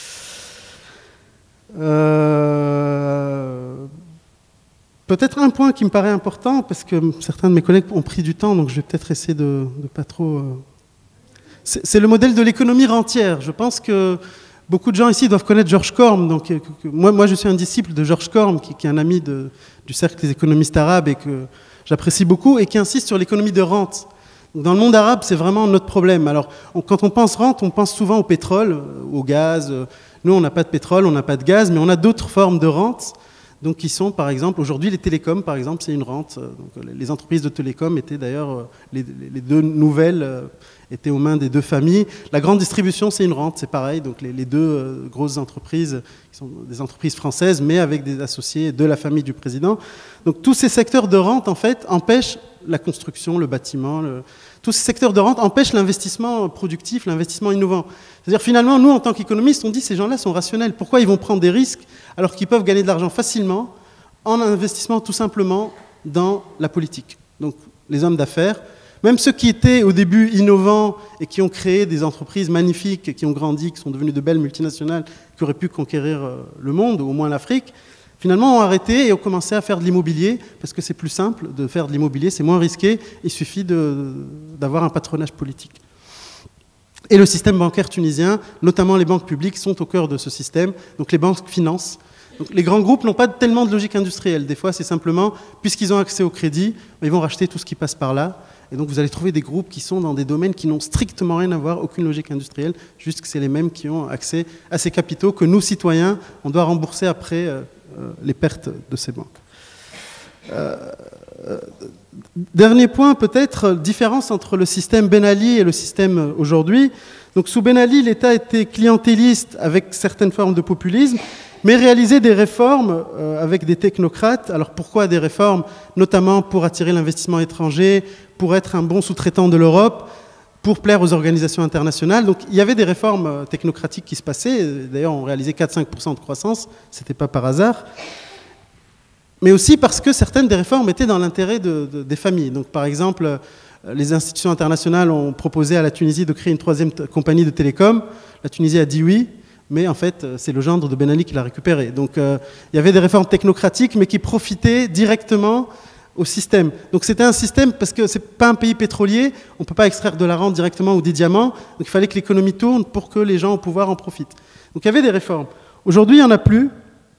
Speaker 5: Peut-être un point qui me paraît important, parce que certains de mes collègues ont pris du temps, donc je vais peut-être essayer de pas trop... C'est le modèle de l'économie rentière. Je pense que beaucoup de gens ici doivent connaître George Corm. Donc, moi, je suis un disciple de George Corm, qui est un ami du cercle des économistes arabes et que j'apprécie beaucoup, et qui insiste sur l'économie de rente. Dans le monde arabe, c'est vraiment notre problème. Alors, quand on pense rente, on pense souvent au pétrole, au gaz, Nous, on n'a pas de pétrole, on n'a pas de gaz, mais on a d'autres formes de rente, donc qui sont, par exemple, aujourd'hui, les télécoms, par exemple, c'est une rente. Donc, les entreprises de télécoms étaient d'ailleurs, les deux nouvelles étaient aux mains des deux familles. La grande distribution, c'est une rente, c'est pareil. Donc, les deux grosses entreprises, qui sont des entreprises françaises, mais avec des associés de la famille du président. Donc, tous ces secteurs de rente, en fait, empêchent la construction, le bâtiment, tous ces secteurs de rente empêchent l'investissement productif, l'investissement innovant. C'est-à-dire, finalement, nous, en tant qu'économistes, on dit ces gens-là sont rationnels. Pourquoi ils vont prendre des risques alors qu'ils peuvent gagner de l'argent facilement en investissant tout simplement dans la politique? Donc, les hommes d'affaires, même ceux qui étaient au début innovants et qui ont créé des entreprises magnifiques, qui ont grandi, qui sont devenues de belles multinationales, qui auraient pu conquérir le monde, ou au moins l'Afrique, finalement ont arrêté et ont commencé à faire de l'immobilier, parce que c'est plus simple de faire de l'immobilier, c'est moins risqué, il suffit d'avoir un patronage politique. Et le système bancaire tunisien, notamment les banques publiques, sont au cœur de ce système, donc les banques financent. Donc les grands groupes n'ont pas tellement de logique industrielle, des fois c'est simplement, puisqu'ils ont accès au crédit, ils vont racheter tout ce qui passe par là, et donc vous allez trouver des groupes qui sont dans des domaines qui n'ont strictement rien à voir, aucune logique industrielle, juste que c'est les mêmes qui ont accès à ces capitaux que nous, citoyens, on doit rembourser après les pertes de ces banques. Dernier point, peut-être, différence entre le système Ben Ali et le système aujourd'hui. Donc sous Ben Ali, l'État était clientéliste avec certaines formes de populisme, mais réalisait des réformes avec des technocrates. Alors pourquoi des réformes? Notamment pour attirer l'investissement étranger, pour être un bon sous-traitant de l'Europe, pour plaire aux organisations internationales. Donc il y avait des réformes technocratiques qui se passaient. D'ailleurs, on réalisait 4-5% de croissance, ce n'était pas par hasard. Mais aussi parce que certaines des réformes étaient dans l'intérêt des familles. Donc par exemple, les institutions internationales ont proposé à la Tunisie de créer une troisième compagnie de télécom. La Tunisie a dit oui, mais en fait, c'est le gendre de Ben Ali qui l'a récupéré. Donc il y avait des réformes technocratiques, mais qui profitaient directement au système. Donc c'était un système, parce que ce n'est pas un pays pétrolier, on ne peut pas extraire de la rente directement ou des diamants, donc il fallait que l'économie tourne pour que les gens au pouvoir en profitent. Donc il y avait des réformes. Aujourd'hui, il n'y en a plus.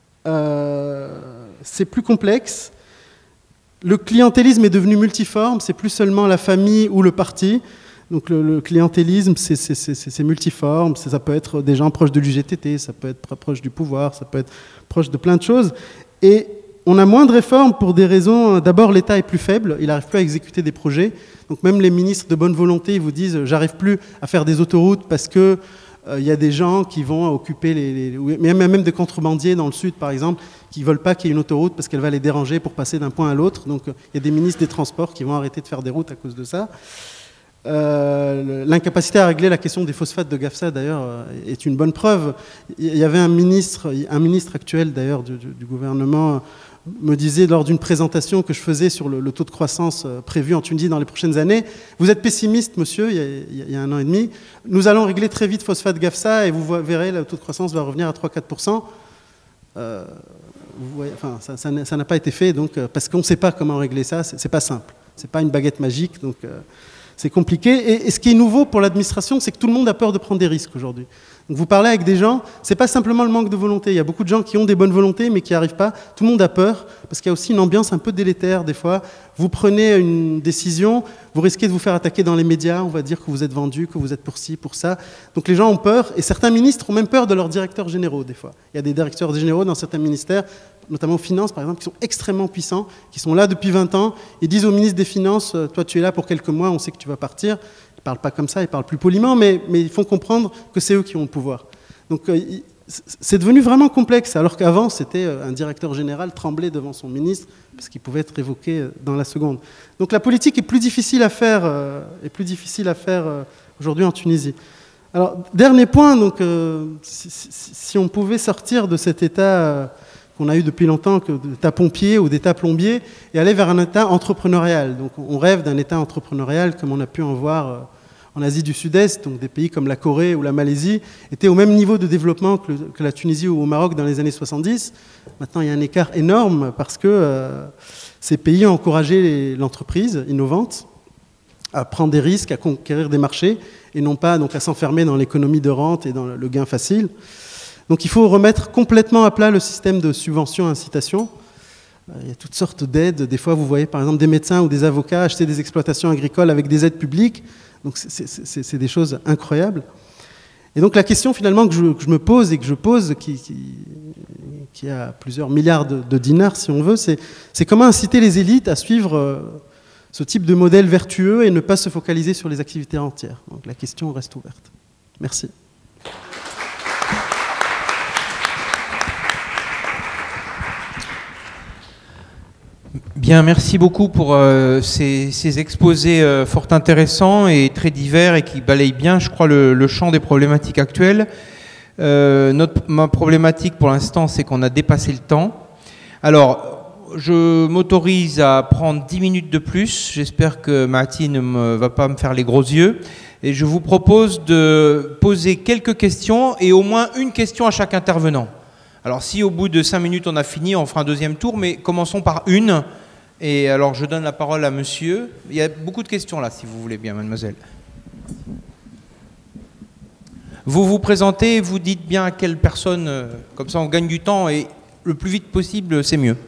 Speaker 5: C'est plus complexe. Le clientélisme est devenu multiforme, c'est plus seulement la famille ou le parti. Donc le clientélisme, c'est multiforme, ça peut être des gens proches de l'UGTT, ça peut être proche du pouvoir, ça peut être proche de plein de choses. Et on a moins de réformes pour des raisons. D'abord, l'État est plus faible, il n'arrive plus à exécuter des projets. Donc même les ministres de bonne volonté, ils vous disent « j'arrive plus à faire des autoroutes parce que il y a des gens qui vont occuper même des contrebandiers dans le sud, par exemple, qui ne veulent pas qu'il y ait une autoroute parce qu'elle va les déranger pour passer d'un point à l'autre. Donc il y a des ministres des Transports qui vont arrêter de faire des routes à cause de ça. L'incapacité à régler la question des phosphates de Gafsa, d'ailleurs, est une bonne preuve. Il y avait un ministre actuel, d'ailleurs, du gouvernement, me disait lors d'une présentation que je faisais sur le taux de croissance prévu en Tunisie dans les prochaines années, vous êtes pessimiste, monsieur, il y a 1 an et demi, nous allons régler très vite phosphate Gafsa et vous verrez, le taux de croissance va revenir à 3-4%. Vous voyez, enfin, ça n'a pas été fait, donc, parce qu'on ne sait pas comment régler ça, c'est pas simple, c'est pas une baguette magique, donc c'est compliqué. Et ce qui est nouveau pour l'administration, c'est que tout le monde a peur de prendre des risques aujourd'hui. Donc vous parlez avec des gens, c'est pas simplement le manque de volonté. Il y a beaucoup de gens qui ont des bonnes volontés mais qui n'y arrivent pas. Tout le monde a peur parce qu'il y a aussi une ambiance un peu délétère des fois. Vous prenez une décision, vous risquez de vous faire attaquer dans les médias, on va dire que vous êtes vendu, que vous êtes pour ci, pour ça. Donc les gens ont peur et certains ministres ont même peur de leurs directeurs généraux des fois. Il y a des directeurs généraux dans certains ministères, notamment aux finances par exemple, qui sont extrêmement puissants, qui sont là depuis 20 ans. Ils disent au ministre des Finances, toi tu es là pour quelques mois, on sait que tu vas partir. Ils ne parlent pas comme ça, ils parlent plus poliment, mais ils font comprendre que c'est eux qui ont le pouvoir. Donc c'est devenu vraiment complexe, alors qu'avant, c'était un directeur général tremblait devant son ministre, parce qu'il pouvait être révoqué dans la seconde. Donc la politique est plus difficile à faire, aujourd'hui en Tunisie. Alors, dernier point, donc, si on pouvait sortir de cet état qu'on a eu depuis longtemps, d'état pompier ou d'état plombier, et aller vers un état entrepreneurial. Donc on rêve d'un état entrepreneurial comme on a pu en voir en Asie du Sud-Est, donc des pays comme la Corée ou la Malaisie étaient au même niveau de développement que la Tunisie ou au Maroc dans les années 70. Maintenant, il y a un écart énorme parce que ces pays ont encouragé l'entreprise innovante à prendre des risques, à conquérir des marchés, et non pas donc, à s'enfermer dans l'économie de rente et dans le gain facile. Donc il faut remettre complètement à plat le système de subvention-incitation. Il y a toutes sortes d'aides. Des fois, vous voyez par exemple des médecins ou des avocats acheter des exploitations agricoles avec des aides publiques. Donc c'est des choses incroyables. Et donc la question finalement que je me pose et que je pose, qui a plusieurs milliards de dinars si on veut, c'est comment inciter les élites à suivre ce type de modèle vertueux et ne pas se focaliser sur les activités entières. Donc la question reste ouverte. Merci.
Speaker 1: Bien, merci beaucoup pour ces exposés fort intéressants et très divers et qui balayent bien, je crois, le champ des problématiques actuelles. Ma problématique pour l'instant, c'est qu'on a dépassé le temps. Alors, je m'autorise à prendre 10 minutes de plus. J'espère que Mahati ne va pas me faire les gros yeux. Et je vous propose de poser quelques questions et au moins une question à chaque intervenant. Alors, si au bout de 5 minutes on a fini, on fera un deuxième tour, mais commençons par une. Et alors, je donne la parole à monsieur. Il y a beaucoup de questions là, si vous voulez bien, mademoiselle. Vous vous présentez, vous dites bien à quelle personne, comme ça on gagne du temps et le plus vite possible, c'est mieux.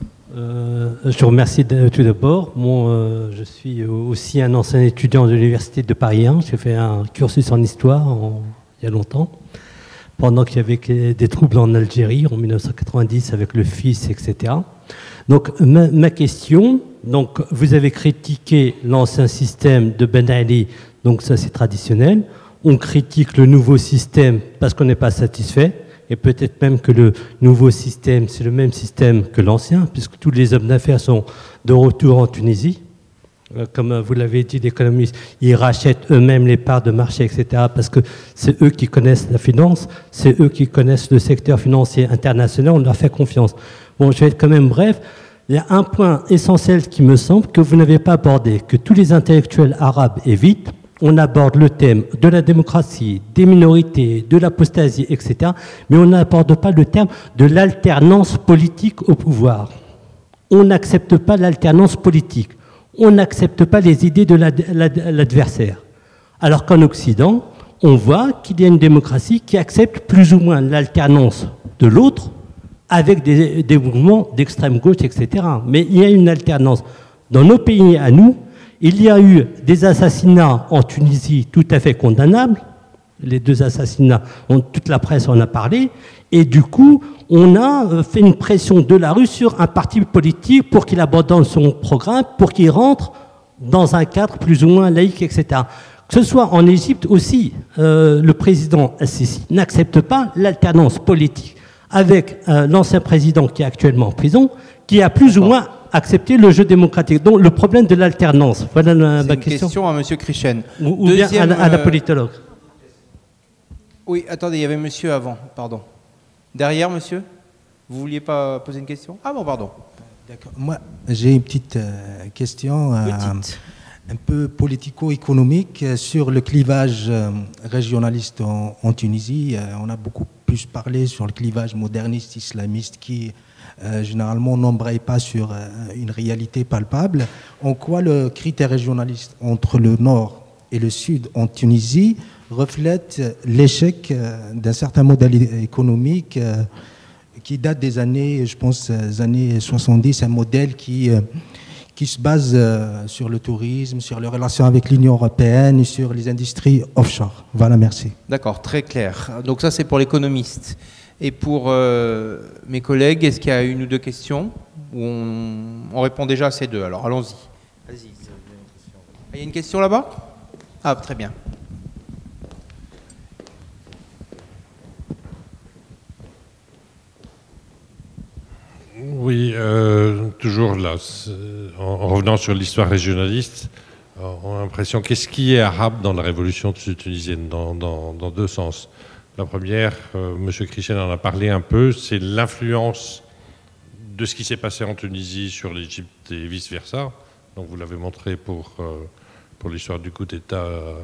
Speaker 6: Je vous remercie tout d'abord. Moi, je suis aussi un ancien étudiant de l'Université de Paris 1. J'ai fait un cursus en histoire il y a longtemps, pendant qu'il y avait des troubles en Algérie en 1990 avec le fils, etc. Donc ma question, donc vous avez critiqué l'ancien système de Ben Ali, donc ça c'est traditionnel. On critique le nouveau système parce qu'on n'est pas satisfait, et peut-être même que le nouveau système, c'est le même système que l'ancien, puisque tous les hommes d'affaires sont de retour en Tunisie. Comme vous l'avez dit, l'économiste, ils rachètent eux-mêmes les parts de marché, etc., parce que c'est eux qui connaissent la finance, c'est eux qui connaissent le secteur financier international, on leur fait confiance. Bon, je vais être quand même bref. Il y a un point essentiel qui me semble que vous n'avez pas abordé, que tous les intellectuels arabes évitent. On aborde le thème de la démocratie, des minorités, de l'apostasie, etc., mais on n'aborde pas le terme de l'alternance politique au pouvoir. On n'accepte pas l'alternance politique. On n'accepte pas les idées de l'adversaire. Alors qu'en Occident, on voit qu'il y a une démocratie qui accepte plus ou moins l'alternance de l'autre avec des mouvements d'extrême gauche, etc. Mais il y a une alternance. Dans nos pays à nous, il y a eu des assassinats en Tunisie tout à fait condamnables. Les 2 assassinats, toute la presse en a parlé. Et du coup, on a fait une pression de la rue sur un parti politique pour qu'il abandonne son programme, pour qu'il rentre dans un cadre plus ou moins laïque, etc. Que ce soit en Égypte aussi, le président Al-Sisi n'accepte pas l'alternance politique avec l'ancien président qui est actuellement en prison, qui a plus ou moins accepté le jeu démocratique. Donc le problème de l'alternance, voilà ma question.
Speaker 1: C'est une question à M. Krichen.
Speaker 6: Ou bien à la politologue.
Speaker 1: Oui, attendez, il y avait monsieur avant, pardon. Derrière, monsieur, vous vouliez pas poser une question? Ah bon, pardon.
Speaker 7: D'accord. Moi, j'ai une petite question un peu politico-économique sur le clivage régionaliste en Tunisie. On a beaucoup plus parlé sur le clivage moderniste islamiste qui généralement n'embraye pas sur une réalité palpable. En quoi le critère régionaliste entre le nord et le sud en Tunisie reflète l'échec d'un certain modèle économique qui date des années, je pense, années 70, un modèle qui se base sur le tourisme, sur les relations avec l'Union européenne et sur les industries offshore. Voilà, merci.
Speaker 1: D'accord, très clair. Donc ça, c'est pour l'économiste. Et pour mes collègues, est-ce qu'il y a une ou deux questions? Ou on répond déjà à ces deux. Alors, allons-y. Vas-y. Il y a une question là-bas? Ah, très bien.
Speaker 8: Oui, toujours là, en revenant sur l'histoire régionaliste, on a l'impression, qu'est-ce qui est arabe dans la révolution tunisienne, dans 2 sens. La première, M. Krichen en a parlé un peu, c'est l'influence de ce qui s'est passé en Tunisie sur l'Égypte et vice-versa. Donc vous l'avez montré pour l'histoire du coup d'État,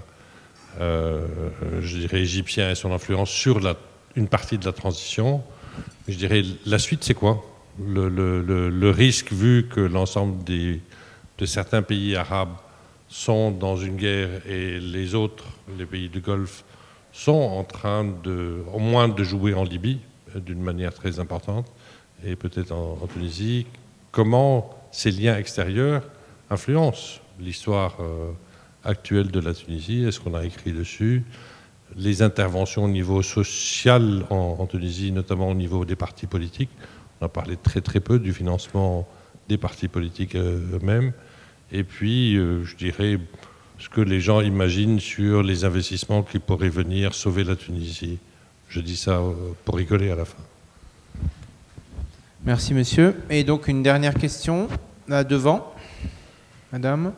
Speaker 8: je dirais, égyptien et son influence sur une partie de la transition. Je dirais, la suite, c'est quoi ? Le risque, vu que l'ensemble de certains pays arabes sont dans une guerre et les autres, les pays du Golfe, sont en train au moins de jouer en Libye d'une manière très importante et peut-être en Tunisie. Comment ces liens extérieurs influencent l'histoire actuelle de la Tunisie? Est-ce qu'on a écrit dessus? les interventions au niveau social en Tunisie, notamment au niveau des partis politiques. On a parlé très peu du financement des partis politiques eux-mêmes. Et puis, je dirais, ce que les gens imaginent sur les investissements qui pourraient venir sauver la Tunisie. Je dis ça pour rigoler à la fin.
Speaker 1: Merci, monsieur. Et donc, une dernière question, là devant. Madame.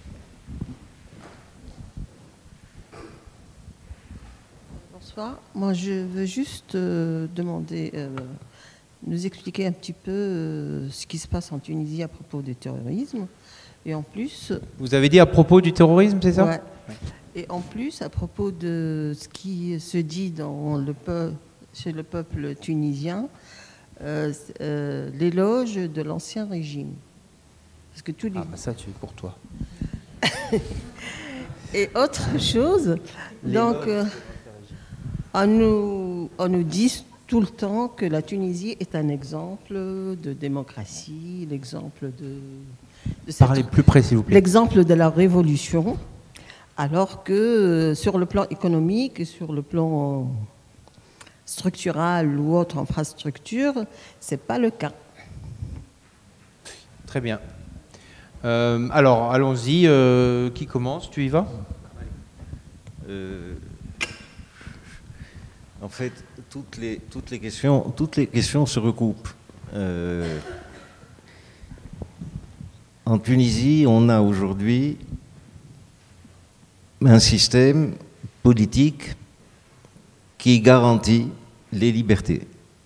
Speaker 9: Bonsoir. Moi, je veux juste demander, nous expliquer un petit peu ce qui se passe en Tunisie à propos du terrorisme. Et en plus...
Speaker 1: Vous avez dit à propos du terrorisme, c'est ça?
Speaker 9: Ouais. Et en plus, à propos de ce qui se dit chez le peuple tunisien, l'éloge de l'ancien régime. Parce que tous les...
Speaker 1: Ah, bah ça, tu es pour toi.
Speaker 9: Et autre chose, donc, on nous dit tout le temps que la Tunisie est un exemple de démocratie, l'exemple de
Speaker 1: Parlez plus près, s'il vous plaît.
Speaker 9: L'exemple de la révolution, alors que sur le plan économique et sur le plan structural ou autre infrastructure, ce n'est pas le cas.
Speaker 1: Très bien. Alors, allons-y. Qui commence? Tu y vas?
Speaker 4: En fait, toutes les questions se recoupent. En Tunisie, on a aujourd'hui un système politique qui garantit les libertés.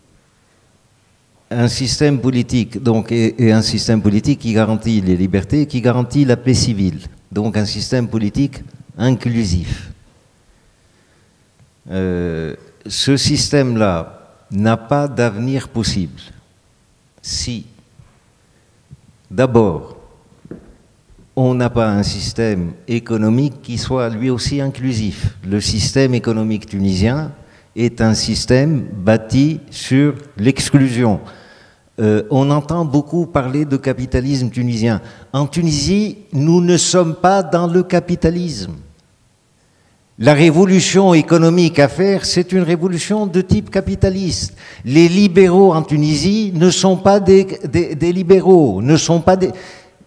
Speaker 4: Un système politique, donc, et un système politique qui garantit les libertés, qui garantit la paix civile. Donc un système politique inclusif. Ce système-là n'a pas d'avenir possible si, d'abord, on n'a pas un système économique qui soit lui aussi inclusif. Le système économique tunisien est un système bâti sur l'exclusion. On entend beaucoup parler de capitalisme tunisien. En Tunisie, nous ne sommes pas dans le capitalisme. La révolution économique à faire, c'est une révolution de type capitaliste. Les libéraux en Tunisie ne sont pas des libéraux, ne sont pas des...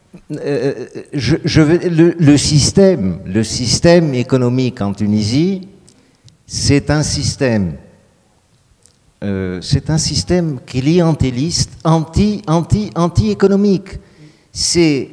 Speaker 4: le système économique en Tunisie, c'est un système clientéliste, anti-économique. C'est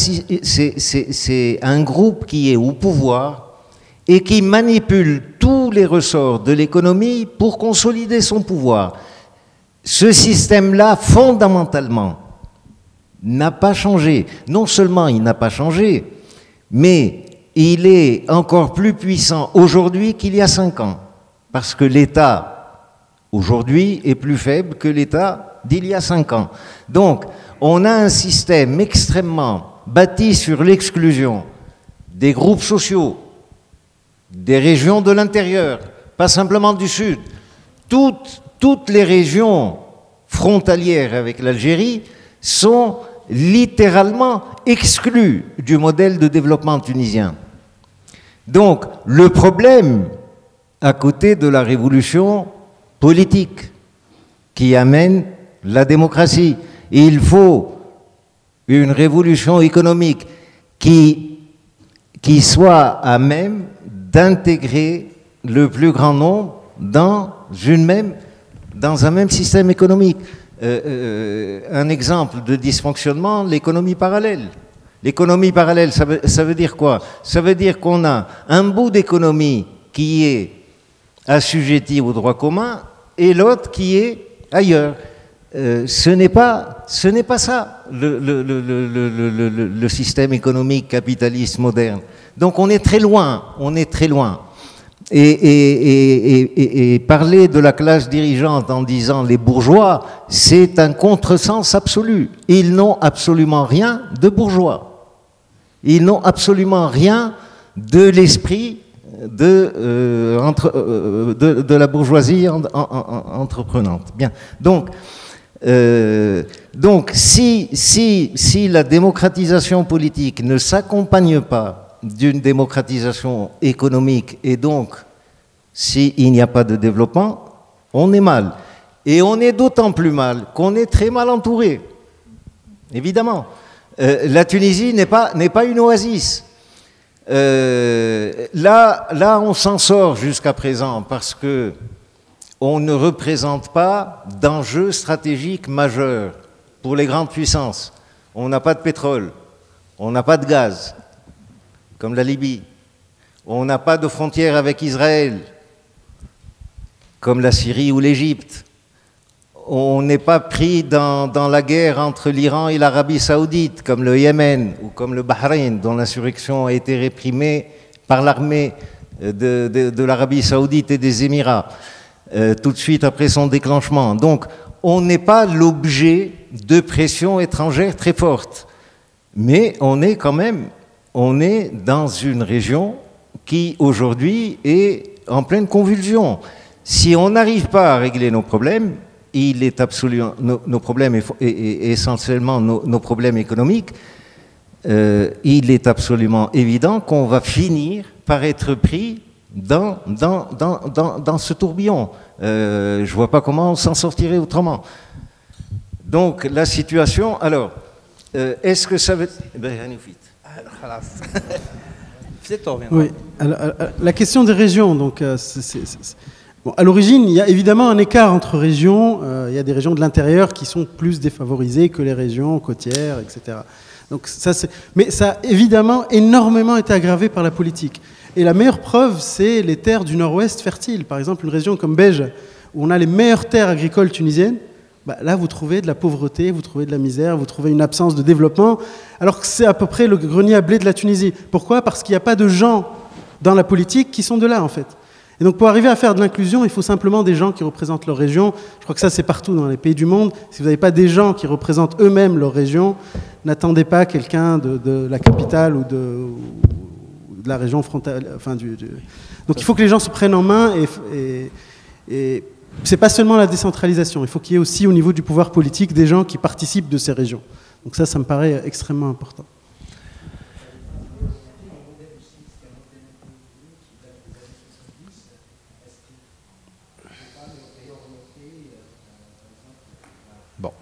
Speaker 4: un groupe qui est au pouvoir et qui manipule tous les ressorts de l'économie pour consolider son pouvoir. Ce système-là, fondamentalement, n'a pas changé. Non seulement il n'a pas changé, mais il est encore plus puissant aujourd'hui qu'il y a 5 ans. Parce que l'État, aujourd'hui, est plus faible que l'État d'il y a 5 ans. Donc, on a un système extrêmement bâti sur l'exclusion des groupes sociaux, des régions de l'intérieur, pas simplement du sud. Toutes les régions frontalières avec l'Algérie sont littéralement exclues du modèle de développement tunisien. Donc, le problème, à côté de la révolution politique qui amène la démocratie, il faut une révolution économique qui soit à même d'intégrer le plus grand nombre dans un même système économique. Un exemple de dysfonctionnement, l'économie parallèle. L'économie parallèle, ça veut dire quoi? Ça veut dire qu'on a un bout d'économie qui est assujetti au droit commun et l'autre qui est ailleurs. Ce n'est pas ça, le système économique capitaliste moderne. Donc on est très loin, Et parler de la classe dirigeante en disant les bourgeois, c'est un contresens absolu. Ils n'ont absolument rien de bourgeois. Ils n'ont absolument rien de l'esprit de la bourgeoisie entreprenante. Bien. Donc si la démocratisation politique ne s'accompagne pas d'une démocratisation économique et donc S'il n'y a pas de développement, on est mal. Et on est d'autant plus mal qu'on est très mal entouré. Évidemment. La Tunisie n'est pas une oasis. Là, on s'en sort jusqu'à présent parce que on ne représente pas d'enjeu stratégique majeur pour les grandes puissances. On n'a pas de pétrole, on n'a pas de gaz, comme la Libye. On n'a pas de frontière avec Israël, comme la Syrie ou l'Égypte. On n'est pas pris dans la guerre entre l'Iran et l'Arabie Saoudite, comme le Yémen ou comme le Bahreïn, dont l'insurrection a été réprimée par l'armée de l'Arabie Saoudite et des Émirats, tout de suite après son déclenchement. Donc, on n'est pas l'objet de pressions étrangères très fortes. Mais on est quand même, dans une région qui, aujourd'hui, est en pleine convulsion. Si on n'arrive pas à régler nos problèmes, il est absolument, nos problèmes et essentiellement nos problèmes économiques, il est absolument évident qu'on va finir par être pris dans ce tourbillon. Je ne vois pas comment on s'en sortirait autrement. Donc la situation, alors, est-ce que ça veut...
Speaker 5: Oui, alors, la question des régions, donc, bon, à l'origine, il y a évidemment un écart entre régions. Il y a des régions de l'intérieur qui sont plus défavorisées que les régions côtières, etc. Donc, mais ça a évidemment énormément été aggravé par la politique. Et la meilleure preuve, c'est les terres du nord-ouest fertiles. Par exemple, une région comme Beja, où on a les meilleures terres agricoles tunisiennes, bah, là, vous trouvez de la pauvreté, vous trouvez de la misère, vous trouvez une absence de développement, alors que c'est à peu près le grenier à blé de la Tunisie. Pourquoi ? Parce qu'il n'y a pas de gens dans la politique qui sont de là, en fait. Et donc, pour arriver à faire de l'inclusion, il faut simplement des gens qui représentent leur région. Je crois que ça, c'est partout dans les pays du monde. Si vous n'avez pas des gens qui représentent eux-mêmes leur région, n'attendez pas quelqu'un de la capitale ou de la région frontalière. Enfin, Donc, il faut que les gens se prennent en main et c'est pas seulement la décentralisation. Il faut qu'il y ait aussi au niveau du pouvoir politique des gens qui participent de ces régions. Donc ça me paraît extrêmement important.
Speaker 1: Bon.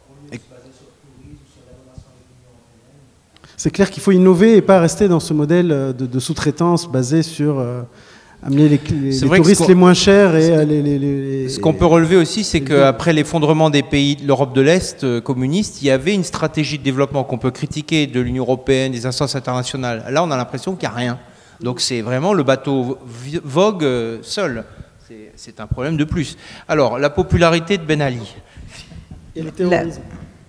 Speaker 5: C'est clair qu'il faut innover et pas rester dans ce modèle de sous-traitance basé sur amener les touristes les moins chers. Et
Speaker 1: ce qu'on peut relever aussi, c'est qu'après l'effondrement des pays de l'Europe de l'Est communiste, il y avait une stratégie de développement qu'on peut critiquer de l'Union européenne, des instances internationales. Là, on a l'impression qu'il n'y a rien. Donc c'est vraiment le bateau vogue seul. C'est un problème de plus. Alors, la popularité de Ben Ali.
Speaker 5: Et le terrorisme.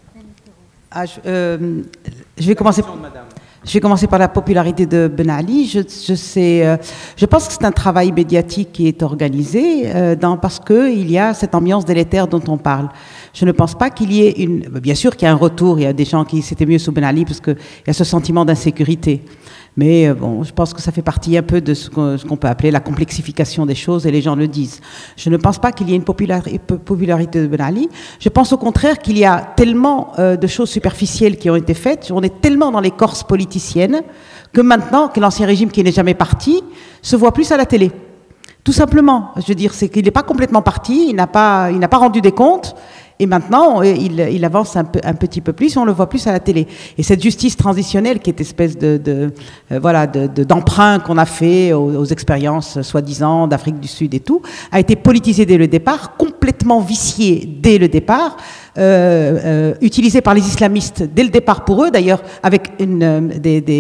Speaker 2: Je vais commencer par la popularité de Ben Ali. Je pense que c'est un travail médiatique qui est organisé parce qu'il y a cette ambiance délétère dont on parle. Je ne pense pas qu'il y ait bien sûr qu'il y a un retour, il y a des gens qui c'était mieux sous Ben Ali parce qu'il y a ce sentiment d'insécurité. Mais bon, je pense que ça fait partie un peu de ce qu'on peut appeler la complexification des choses, et les gens le disent. Je ne pense pas qu'il y ait une popularité de Ben Ali. Je pense au contraire qu'il y a tellement de choses superficielles qui ont été faites, on est tellement dans l'écorce politicienne, que maintenant, que l'ancien régime qui n'est jamais parti, se voit plus à la télé. Tout simplement. Je veux dire, c'est qu'il n'est pas complètement parti, il n'a pas rendu des comptes, et maintenant, il avance un petit peu plus, et on le voit plus à la télé. Et cette justice transitionnelle, qui est espèce d'emprunt qu'on a fait aux expériences soi-disant d'Afrique du Sud et tout, a été politisée dès le départ, complètement viciée dès le départ, utilisée par les islamistes dès le départ pour eux, d'ailleurs, avec un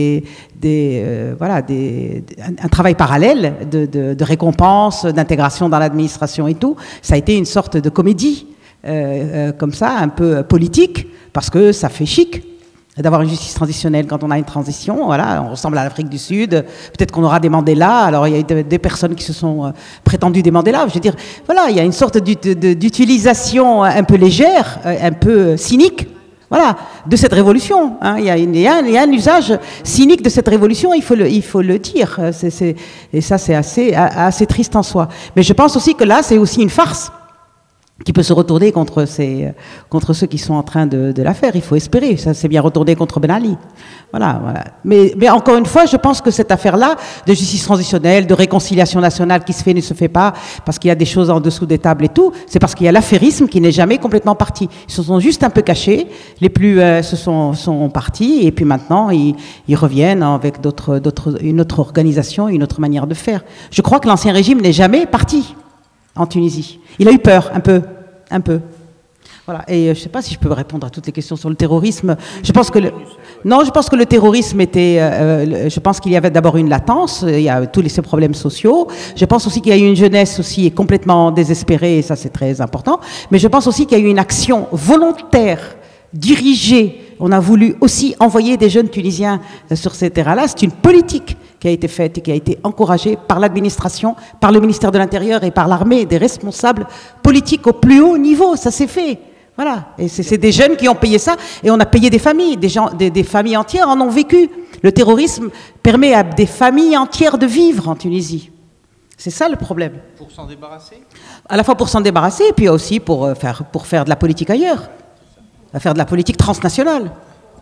Speaker 2: travail parallèle de récompense, d'intégration dans l'administration et tout. Ça a été une sorte de comédie. Comme ça, un peu politique, parce que ça fait chic d'avoir une justice transitionnelle quand on a une transition. Voilà, on ressemble à l'Afrique du Sud. Peut-être qu'on aura des Mandela. Alors il y a des personnes qui se sont prétendues des Mandela. Je veux dire, voilà, il y a une sorte d'utilisation un peu légère, un peu cynique. Voilà, de cette révolution. Hein. Il y a un usage cynique de cette révolution, il faut le dire. Et ça, c'est assez triste en soi. Mais je pense aussi que là, c'est aussi une farce. qui peut se retourner contre ceux qui sont en train de la faire. Il faut espérer. Ça s'est bien retourné contre Ben Ali. Voilà. Mais encore une fois, je pense que cette affaire-là, de justice transitionnelle, de réconciliation nationale qui se fait, ne se fait pas, parce qu'il y a des choses en dessous des tables et tout, c'est parce qu'il y a l'affairisme qui n'est jamais complètement parti. Ils se sont juste un peu cachés. Les plus sont partis, et puis maintenant, ils reviennent avec une autre organisation, une autre manière de faire. Je crois que l'ancien régime n'est jamais parti en Tunisie. Il a eu peur, un peu. Voilà. Et je ne sais pas si je peux répondre à toutes les questions sur le terrorisme. Je pense que le terrorisme était... je pense qu'il y avait d'abord une latence, il y a tous ces problèmes sociaux. Je pense aussi qu'il y a eu une jeunesse aussi complètement désespérée, et ça c'est très important. Mais je pense aussi qu'il y a eu une action volontaire, dirigée. On a voulu aussi envoyer des jeunes Tunisiens sur ces terrains-là. C'est une politique qui a été faite et qui a été encouragée par l'administration, par le ministère de l'Intérieur et par l'armée, des responsables politiques au plus haut niveau. Ça s'est fait. Voilà. Et c'est des jeunes qui ont payé ça. Et on a payé des familles. Des familles entières en ont vécu. Le terrorisme permet à des familles entières de vivre en Tunisie. C'est ça le problème.
Speaker 1: Pour s'en débarrasser ?
Speaker 2: À la fois pour s'en débarrasser, et puis aussi pour faire de la politique ailleurs. À faire de la politique transnationale.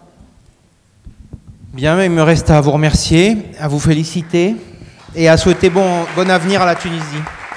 Speaker 1: Bien, il me reste à vous remercier, à vous féliciter et à souhaiter bon avenir à la Tunisie.